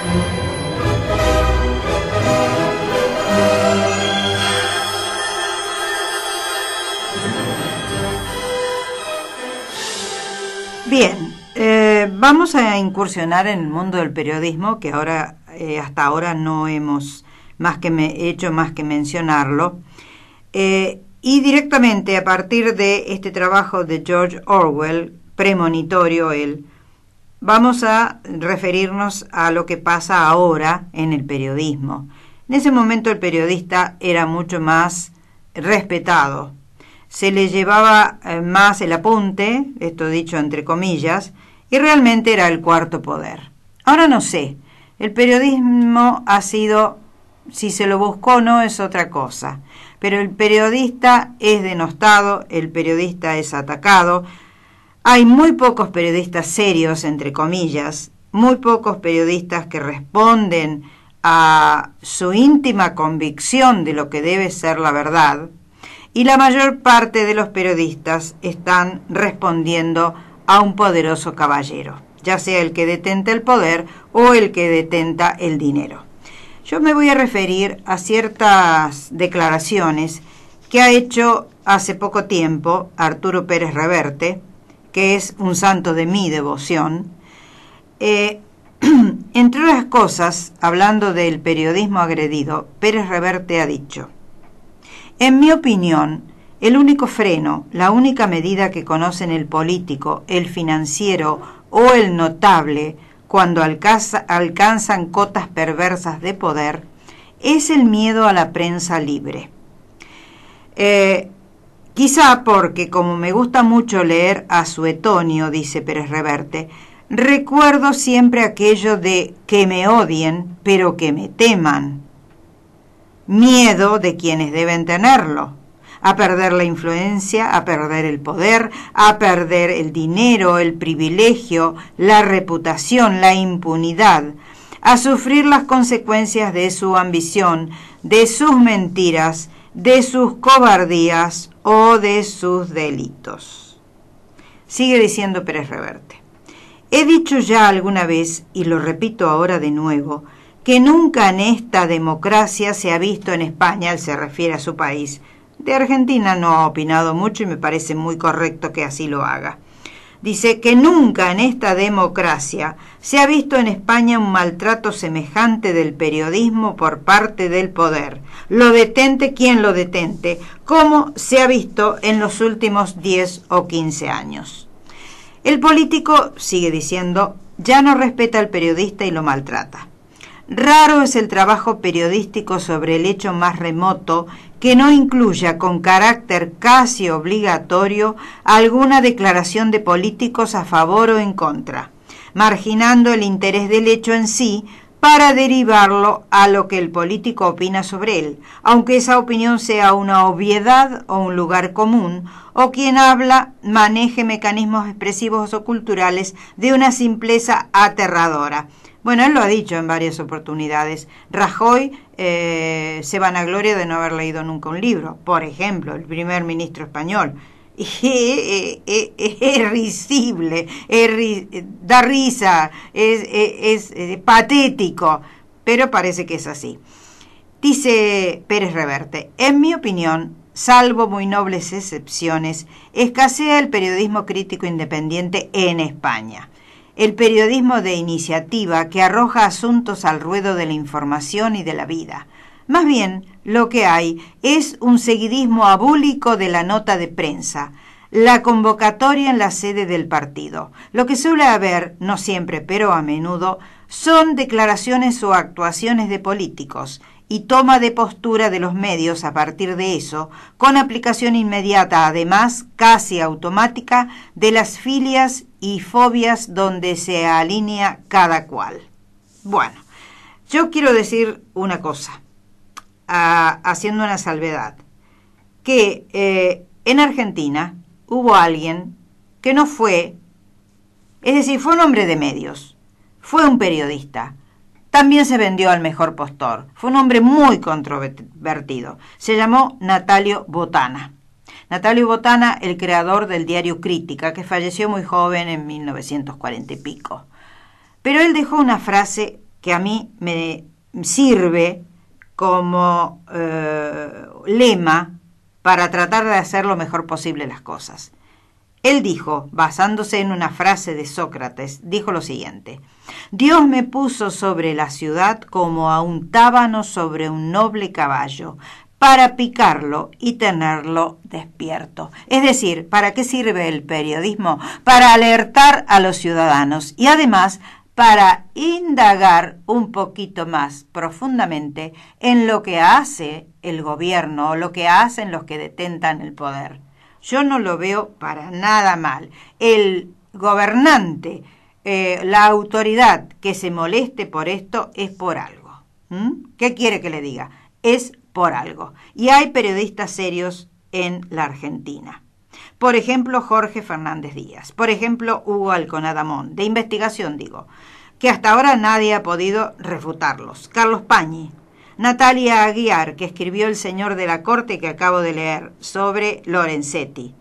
Bien, eh, vamos a incursionar en el mundo del periodismo, que ahora eh, hasta ahora no hemos más que me, hecho más que mencionarlo, eh, y directamente a partir de este trabajo de George Orwell, premonitorio él, vamos a referirnos a lo que pasa ahora en el periodismo. En ese momento el periodista era mucho más respetado. Se le llevaba eh, más el apunte, esto dicho entre comillas, y realmente era el cuarto poder. Ahora no sé, el periodismo ha sido, si se lo buscó o no es otra cosa, pero el periodista es denostado, el periodista es atacado. Hay muy pocos periodistas serios, entre comillas, muy pocos periodistas que responden a su íntima convicción de lo que debe ser la verdad, y la mayor parte de los periodistas están respondiendo a un poderoso caballero, ya sea el que detenta el poder o el que detenta el dinero. Yo me voy a referir a ciertas declaraciones que ha hecho hace poco tiempo Arturo Pérez Reverte, que es un santo de mi devoción. Eh, entre otras cosas, hablando del periodismo agredido, Pérez Reverte ha dicho: en mi opinión, el único freno, la única medida que conocen el político, el financiero o el notable cuando alcanza, alcanzan cotas perversas de poder, es el miedo a la prensa libre. Eh, quizá porque, como me gusta mucho leer a Suetonio, dice Pérez Reverte, recuerdo siempre aquello de que me odien, pero que me teman. Miedo de quienes deben tenerlo, a perder la influencia, a perder el poder, a perder el dinero, el privilegio, la reputación, la impunidad, a sufrir las consecuencias de su ambición, de sus mentiras, de sus cobardías o de sus delitos. Sigue diciendo Pérez Reverte: he dicho ya alguna vez, y lo repito ahora de nuevo, que nunca en esta democracia se ha visto en España, él se refiere a su país. De Argentina no ha opinado mucho y me parece muy correcto que así lo haga. Dice que nunca en esta democracia se ha visto en España un maltrato semejante del periodismo por parte del poder. Lo detente quien lo detente, como se ha visto en los últimos diez o quince años. El político, sigue diciendo, ya no respeta al periodista y lo maltrata. Raro es el trabajo periodístico sobre el hecho más remoto que no incluya con carácter casi obligatorio alguna declaración de políticos a favor o en contra, marginando el interés del hecho en sí para derivarlo a lo que el político opina sobre él, aunque esa opinión sea una obviedad o un lugar común, o quien habla maneje mecanismos expresivos o culturales de una simpleza aterradora. Bueno, él lo ha dicho en varias oportunidades. Rajoy eh, se vanagloria de no haber leído nunca un libro, por ejemplo, el primer ministro español. Y es, es, es risible, es, da risa, es, es, es patético, pero parece que es así. Dice Pérez Reverte: en mi opinión, salvo muy nobles excepciones, escasea el periodismo crítico independiente en España. El periodismo de iniciativa que arroja asuntos al ruedo de la información y de la vida. Más bien, lo que hay es un seguidismo abúlico de la nota de prensa, la convocatoria en la sede del partido. Lo que suele haber, no siempre, pero a menudo, son declaraciones o actuaciones de políticos y toma de postura de los medios a partir de eso, con aplicación inmediata, además casi automática, de las filias y fobias donde se alinea cada cual. Bueno, yo quiero decir una cosa, a, haciendo una salvedad, que eh, en Argentina hubo alguien que no fue, es decir, fue un hombre de medios, fue un periodista, también se vendió al mejor postor, fue un hombre muy controvertido, se llamó Natalio Botana. Natalio Botana, el creador del diario Crítica, que falleció muy joven en mil novecientos cuarenta y pico. Pero él dejó una frase que a mí me sirve como eh, lema para tratar de hacer lo mejor posible las cosas. Él dijo, basándose en una frase de Sócrates, dijo lo siguiente: Dios me puso sobre la ciudad como a un tábano sobre un noble caballo, para picarlo y tenerlo despierto. Es decir, ¿para qué sirve el periodismo? Para alertar a los ciudadanos y además para indagar un poquito más profundamente en lo que hace el gobierno o lo que hacen los que detentan el poder. Yo no lo veo para nada mal. El gobernante, eh, la autoridad que se moleste por esto es por algo. ¿Mm? ¿Qué quiere que le diga? Es por algo. Y hay periodistas serios en la Argentina. Por ejemplo, Jorge Fernández Díaz. Por ejemplo, Hugo Alconadamón, de investigación digo, que hasta ahora nadie ha podido refutarlos. Carlos Pañi. Natalia Aguiar, que escribió El Señor de la Corte, que acabo de leer, sobre Lorenzetti.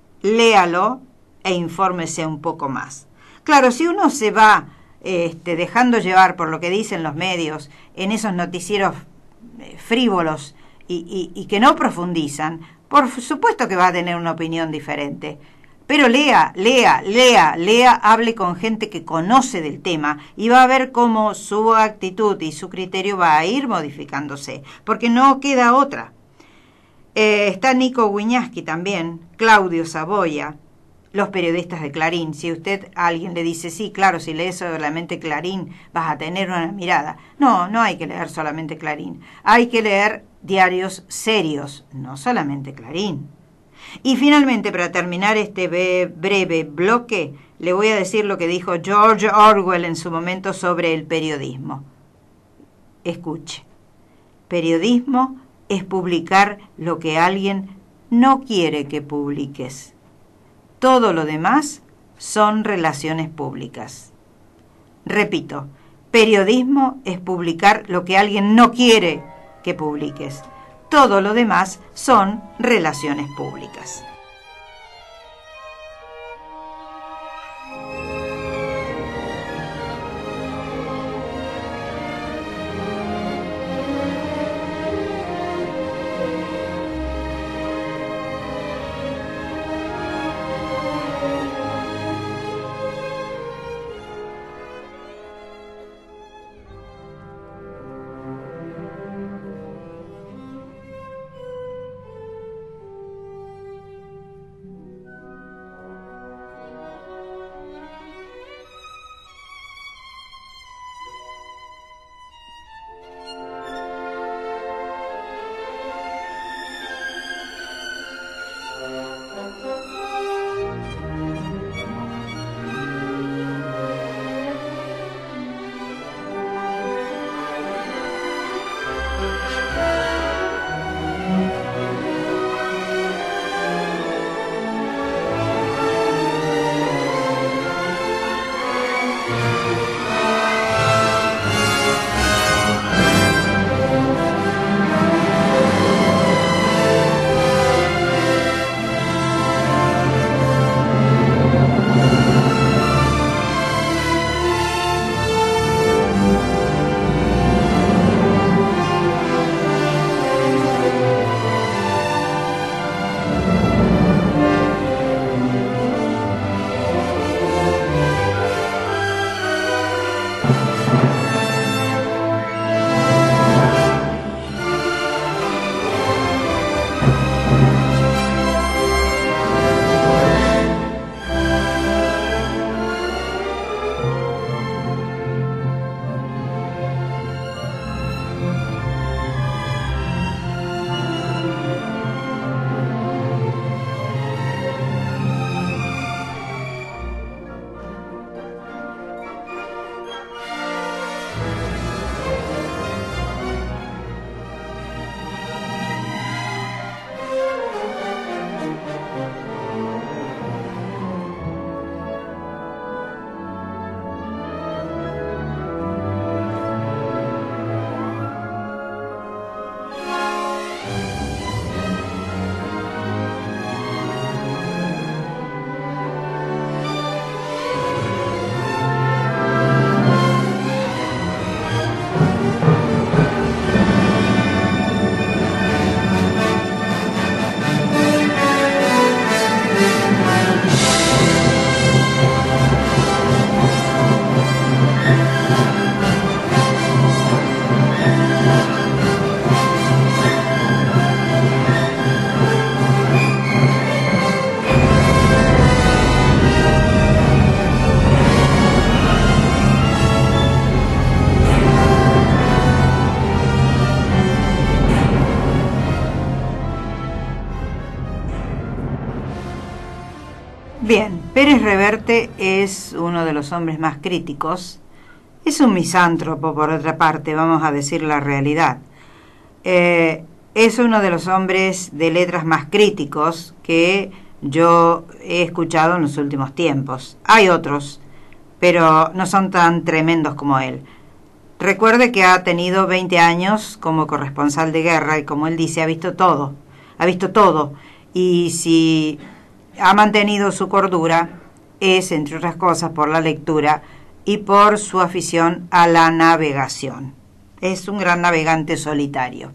Léalo e infórmese un poco más. Claro, si uno se va este, dejando llevar por lo que dicen los medios en esos noticieros frívolos y, y, y que no profundizan, por supuesto que va a tener una opinión diferente. Pero lea, lea, lea, lea, hable con gente que conoce del tema y va a ver cómo su actitud y su criterio va a ir modificándose, porque no queda otra. Eh, está Nico Wiñaski también, Claudio Saboya, los periodistas de Clarín. Si usted a alguien le dice, sí, claro, si lees solamente Clarín vas a tener una mirada. No, no hay que leer solamente Clarín. Hay que leer diarios serios, no solamente Clarín. Y finalmente, para terminar este breve bloque, le voy a decir lo que dijo George Orwell en su momento sobre el periodismo. Escuche. Periodismo es publicar lo que alguien no quiere que publiques. Todo lo demás son relaciones públicas. Repito, periodismo es publicar lo que alguien no quiere que publiques. Todo lo demás son relaciones públicas. Pérez Reverte es uno de los hombres más críticos. Es un misántropo, por otra parte, vamos a decir la realidad. Eh, es uno de los hombres de letras más críticos que yo he escuchado en los últimos tiempos. Hay otros, pero no son tan tremendos como él. Recuerde que ha tenido veinte años como corresponsal de guerra y, como él dice, ha visto todo, ha visto todo. Y si ha mantenido su cordura es, entre otras cosas, por la lectura y por su afición a la navegación. Es un gran navegante solitario.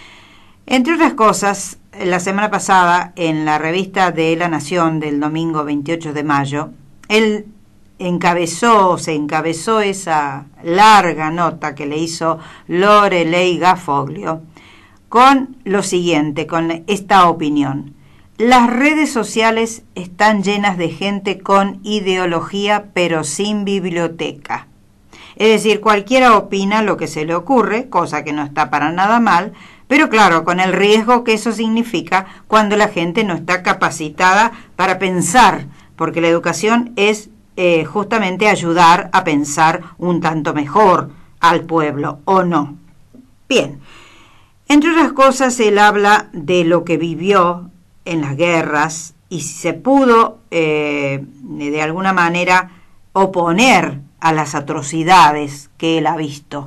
Entre otras cosas, la semana pasada, en la revista de La Nación del domingo veintiocho de mayo, él encabezó, se encabezó esa larga nota que le hizo Lorelei Gaffoglio con lo siguiente, con esta opinión: las redes sociales están llenas de gente con ideología pero sin biblioteca. Es decir, cualquiera opina lo que se le ocurre, cosa que no está para nada mal, pero claro, con el riesgo que eso significa cuando la gente no está capacitada para pensar, porque la educación es eh, justamente ayudar a pensar un tanto mejor al pueblo, ¿o no? Bien, entre otras cosas, él habla de lo que vivió en las guerras y si se pudo eh, de alguna manera oponer a las atrocidades que él ha visto.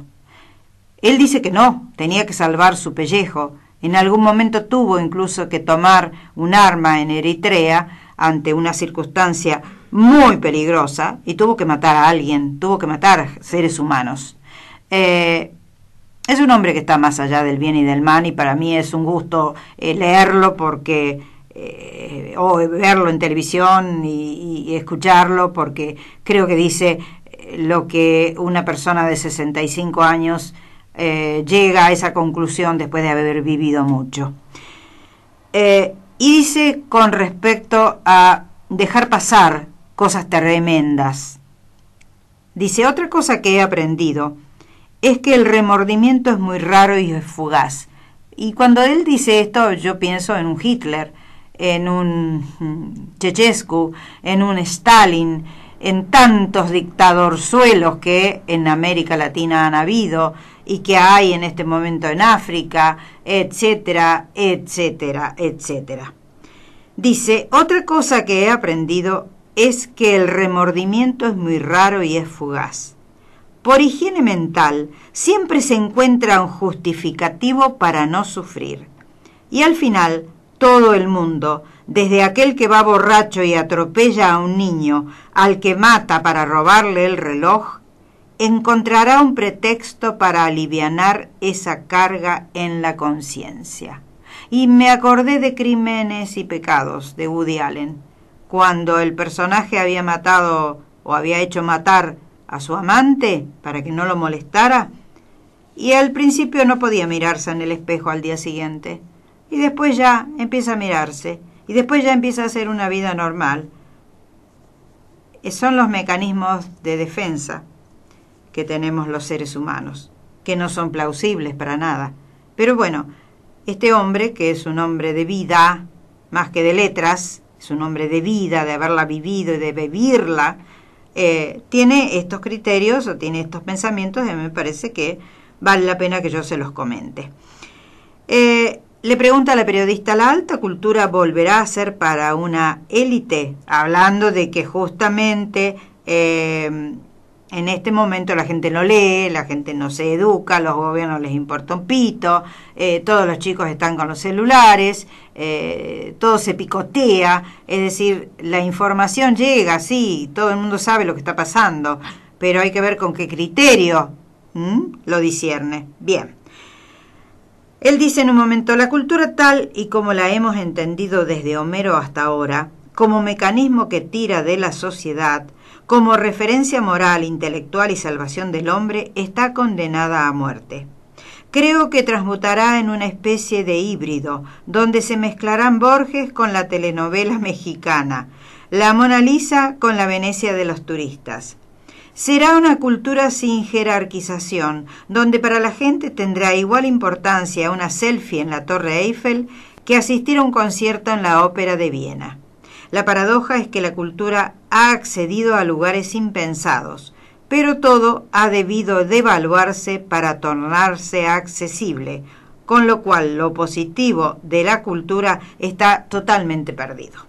Él dice que no, tenía que salvar su pellejo. En algún momento tuvo incluso que tomar un arma en Eritrea ante una circunstancia muy peligrosa y tuvo que matar a alguien, tuvo que matar a seres humanos. Eh, Es un hombre que está más allá del bien y del mal y para mí es un gusto eh, leerlo porque eh, o verlo en televisión y, y escucharlo porque creo que dice lo que una persona de sesenta y cinco años eh, llega a esa conclusión después de haber vivido mucho. Eh, y dice con respecto a dejar pasar cosas tremendas. Dice, otra cosa que he aprendido es que el remordimiento es muy raro y es fugaz. Y cuando él dice esto, yo pienso en un Hitler, en un Ceausescu, en un Stalin, en tantos dictadorzuelos que en América Latina han habido y que hay en este momento en África, etcétera, etcétera, etcétera. Dice, otra cosa que he aprendido es que el remordimiento es muy raro y es fugaz. Por higiene mental, siempre se encuentra un justificativo para no sufrir. Y al final, todo el mundo, desde aquel que va borracho y atropella a un niño, al que mata para robarle el reloj, encontrará un pretexto para alivianar esa carga en la conciencia. Y me acordé de Crímenes y Pecados, de Woody Allen, cuando el personaje había matado o había hecho matar a su amante para que no lo molestara, y al principio no podía mirarse en el espejo al día siguiente, y después ya empieza a mirarse, y después ya empieza a hacer una vida normal. Son los mecanismos de defensa que tenemos los seres humanos, que no son plausibles para nada. Pero bueno, este hombre, que es un hombre de vida, más que de letras, es un hombre de vida, de haberla vivido y de vivirla, Eh, tiene estos criterios o tiene estos pensamientos y me parece que vale la pena que yo se los comente. Eh, le pregunta a la periodista, ¿la alta cultura volverá a ser para una élite? Hablando de que justamente eh, en este momento la gente no lee, la gente no se educa, los gobiernos les importa un pito, eh, todos los chicos están con los celulares, eh, todo se picotea, es decir, la información llega, sí, todo el mundo sabe lo que está pasando, pero hay que ver con qué criterio ¿m? lo discierne. Bien. Él dice en un momento, la cultura tal y como la hemos entendido desde Homero hasta ahora, como mecanismo que tira de la sociedad, como referencia moral, intelectual y salvación del hombre, está condenada a muerte. Creo que transmutará en una especie de híbrido, donde se mezclarán Borges con la telenovela mexicana, la Mona Lisa con la Venecia de los turistas. Será una cultura sin jerarquización, donde para la gente tendrá igual importancia una selfie en la Torre Eiffel que asistir a un concierto en la Ópera de Viena. La paradoja es que la cultura ha accedido a lugares impensados, pero todo ha debido devaluarse para tornarse accesible, con lo cual lo positivo de la cultura está totalmente perdido.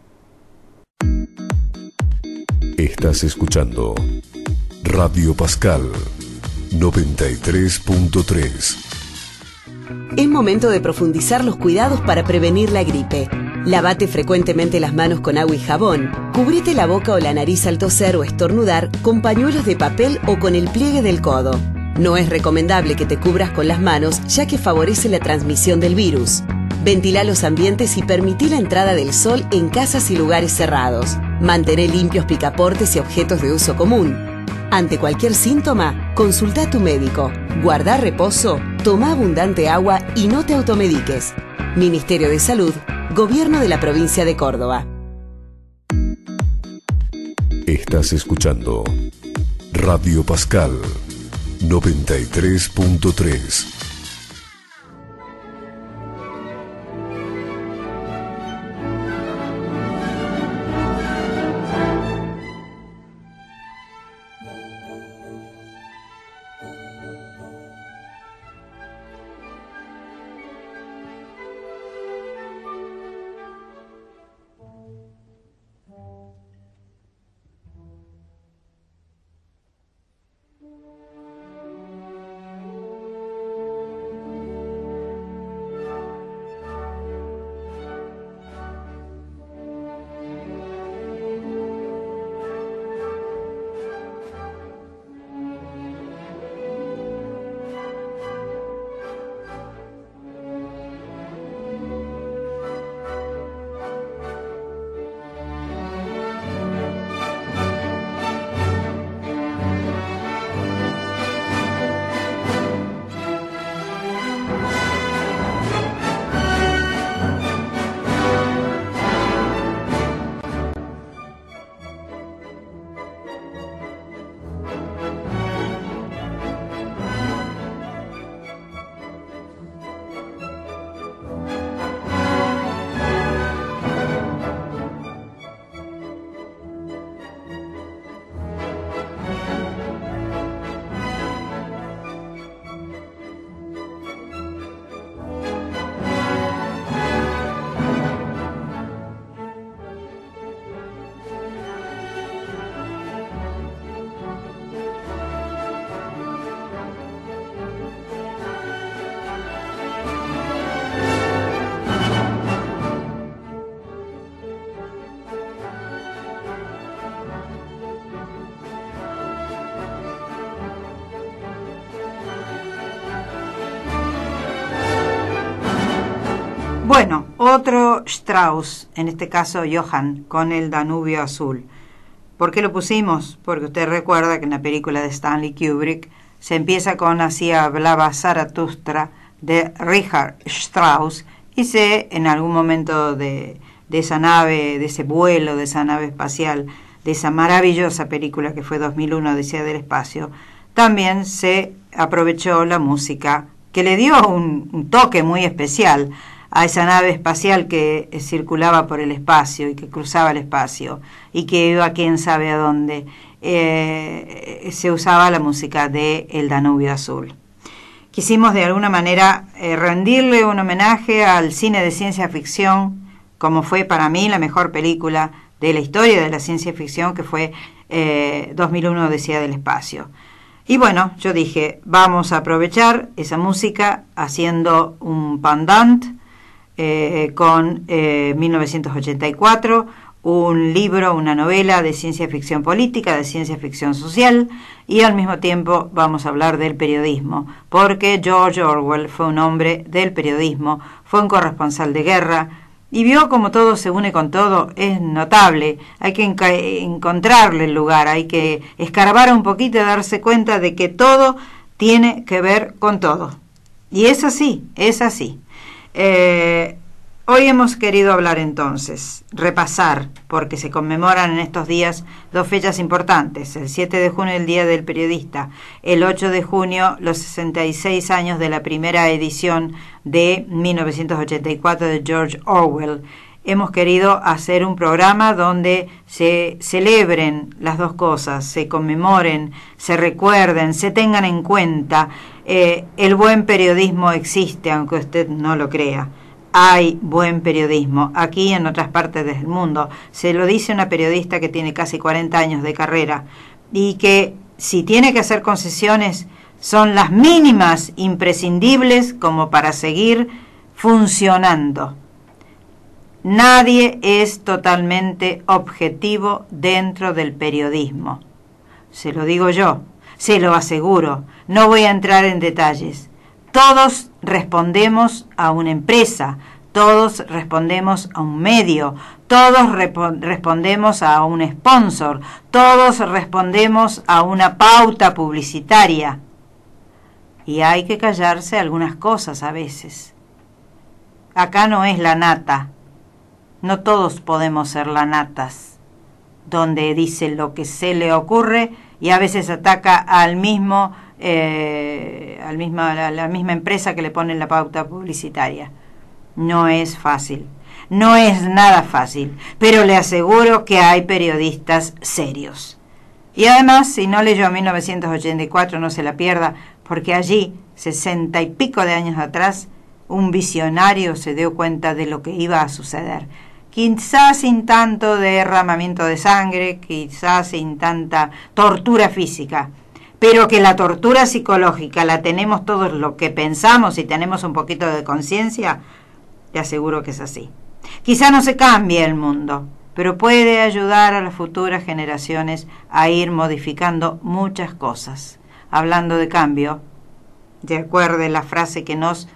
Estás escuchando Radio Pascal noventa y tres punto tres. Es momento de profundizar los cuidados para prevenir la gripe. Lavate frecuentemente las manos con agua y jabón. Cubrite la boca o la nariz al toser o estornudar con pañuelos de papel o con el pliegue del codo. No es recomendable que te cubras con las manos, ya que favorece la transmisión del virus. Ventila los ambientes y permití la entrada del sol en casas y lugares cerrados. Mantén limpios picaportes y objetos de uso común. Ante cualquier síntoma, consulta a tu médico. Guarda reposo, toma abundante agua y no te automediques. Ministerio de Salud, Gobierno de la Provincia de Córdoba. Estás escuchando Radio Pascal noventa y tres punto tres. Bueno, otro Strauss, en este caso Johann, con el Danubio Azul. ¿Por qué lo pusimos? Porque usted recuerda que en la película de Stanley Kubrick se empieza con Así hablaba Zaratustra de Richard Strauss y se, en algún momento de, de esa nave, de ese vuelo, de esa nave espacial, de esa maravillosa película que fue dos mil uno, Odisea del Espacio, también se aprovechó la música que le dio un, un toque muy especial a esa nave espacial que eh, circulaba por el espacio y que cruzaba el espacio y que iba quién sabe a dónde. Eh, se usaba la música de El Danubio Azul. Quisimos de alguna manera eh, rendirle un homenaje al cine de ciencia ficción, como fue para mí la mejor película de la historia de la ciencia ficción, que fue eh, dos mil uno, Odisea del Espacio. Y bueno, yo dije, vamos a aprovechar esa música haciendo un pendant eh, con eh, mil novecientos ochenta y cuatro, un libro, una novela de ciencia ficción política, de ciencia ficción social, y al mismo tiempo vamos a hablar del periodismo, porque George Orwell fue un hombre del periodismo, fue un corresponsal de guerra, y vio como todo se une con todo. Es notable, hay que enca- encontrarle el lugar, hay que escarbar un poquito y darse cuenta de que todo tiene que ver con todo. Y es así, es así. Eh, hoy hemos querido hablar entonces, repasar, porque se conmemoran en estos días dos fechas importantes, el siete de junio, el Día del Periodista, el ocho de junio, los sesenta y seis años de la primera edición de mil novecientos ochenta y cuatro de George Orwell. hemos querido hacer un programa donde se celebren las dos cosas, se conmemoren, se recuerden, se tengan en cuenta. Eh, el buen periodismo existe, aunque usted no lo crea. Hay buen periodismo aquí y en otras partes del mundo. Se lo dice una periodista que tiene casi cuarenta años de carrera y que si tiene que hacer concesiones son las mínimas imprescindibles como para seguir funcionando. Nadie es totalmente objetivo dentro del periodismo. Se lo digo yo, se lo aseguro, no voy a entrar en detalles. Todos respondemos a una empresa, todos respondemos a un medio, todos repo- respondemos a un sponsor, todos respondemos a una pauta publicitaria. Y hay que callarse algunas cosas a veces. Acá no es la nata. No todos podemos ser la natas, donde dice lo que se le ocurre y a veces ataca al mismo, eh, al mismo, a la, la misma empresa que le pone la pauta publicitaria. No es fácil, no es nada fácil, pero le aseguro que hay periodistas serios. Y además, si no leyó mil novecientos ochenta y cuatro, no se la pierda, porque allí, sesenta y pico de años atrás, un visionario se dio cuenta de lo que iba a suceder. Quizás sin tanto derramamiento de sangre, quizás sin tanta tortura física, pero que la tortura psicológica la tenemos todos lo que pensamos y tenemos un poquito de conciencia, te aseguro que es así. Quizá no se cambie el mundo, pero puede ayudar a las futuras generaciones a ir modificando muchas cosas. Hablando de cambio, recuerde la frase que nos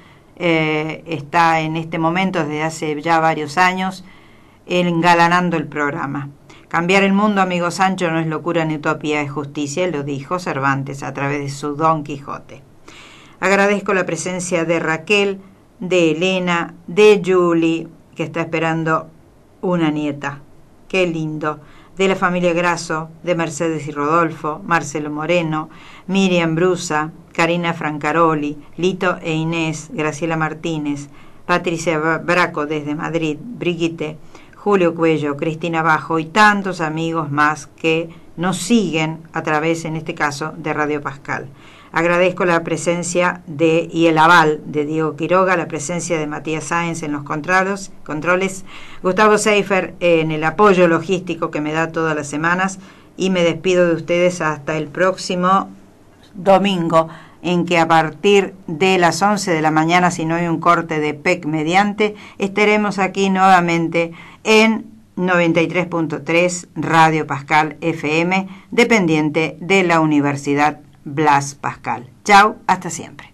eh, está en este momento desde hace ya varios años, engalanando el programa. Cambiar el mundo, amigo Sancho, no es locura ni utopía, es justicia, lo dijo Cervantes a través de su Don Quijote. Agradezco la presencia de Raquel, de Elena, de Julie, que está esperando una nieta. Qué lindo. De la familia Grasso, de Mercedes y Rodolfo, Marcelo Moreno, Miriam Brusa, Karina Francaroli, Lito e Inés, Graciela Martínez, Patricia Braco desde Madrid, Brigitte, Julio Cuello, Cristina Bajo y tantos amigos más que nos siguen a través, en este caso, de Radio Pascal. Agradezco la presencia de y el aval de Diego Quiroga, la presencia de Matías Sáenz en los controles, controles, Gustavo Seifer en el apoyo logístico que me da todas las semanas, y me despido de ustedes hasta el próximo domingo, en que a partir de las once de la mañana, si no hay un corte de P E C mediante, estaremos aquí nuevamente en noventa y tres punto tres Radio Pascal F M, dependiente de la Universidad Blas Pascal. Chau, hasta siempre.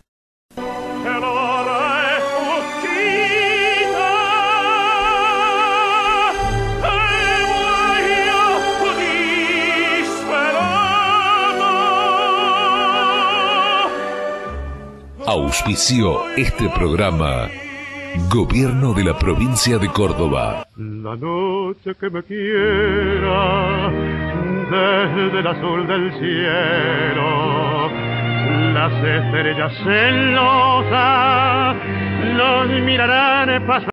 Auspició este programa Gobierno de la Provincia de Córdoba. La noche que me quiera desde el azul del cielo, las estrellas celosas los mirarán pasar.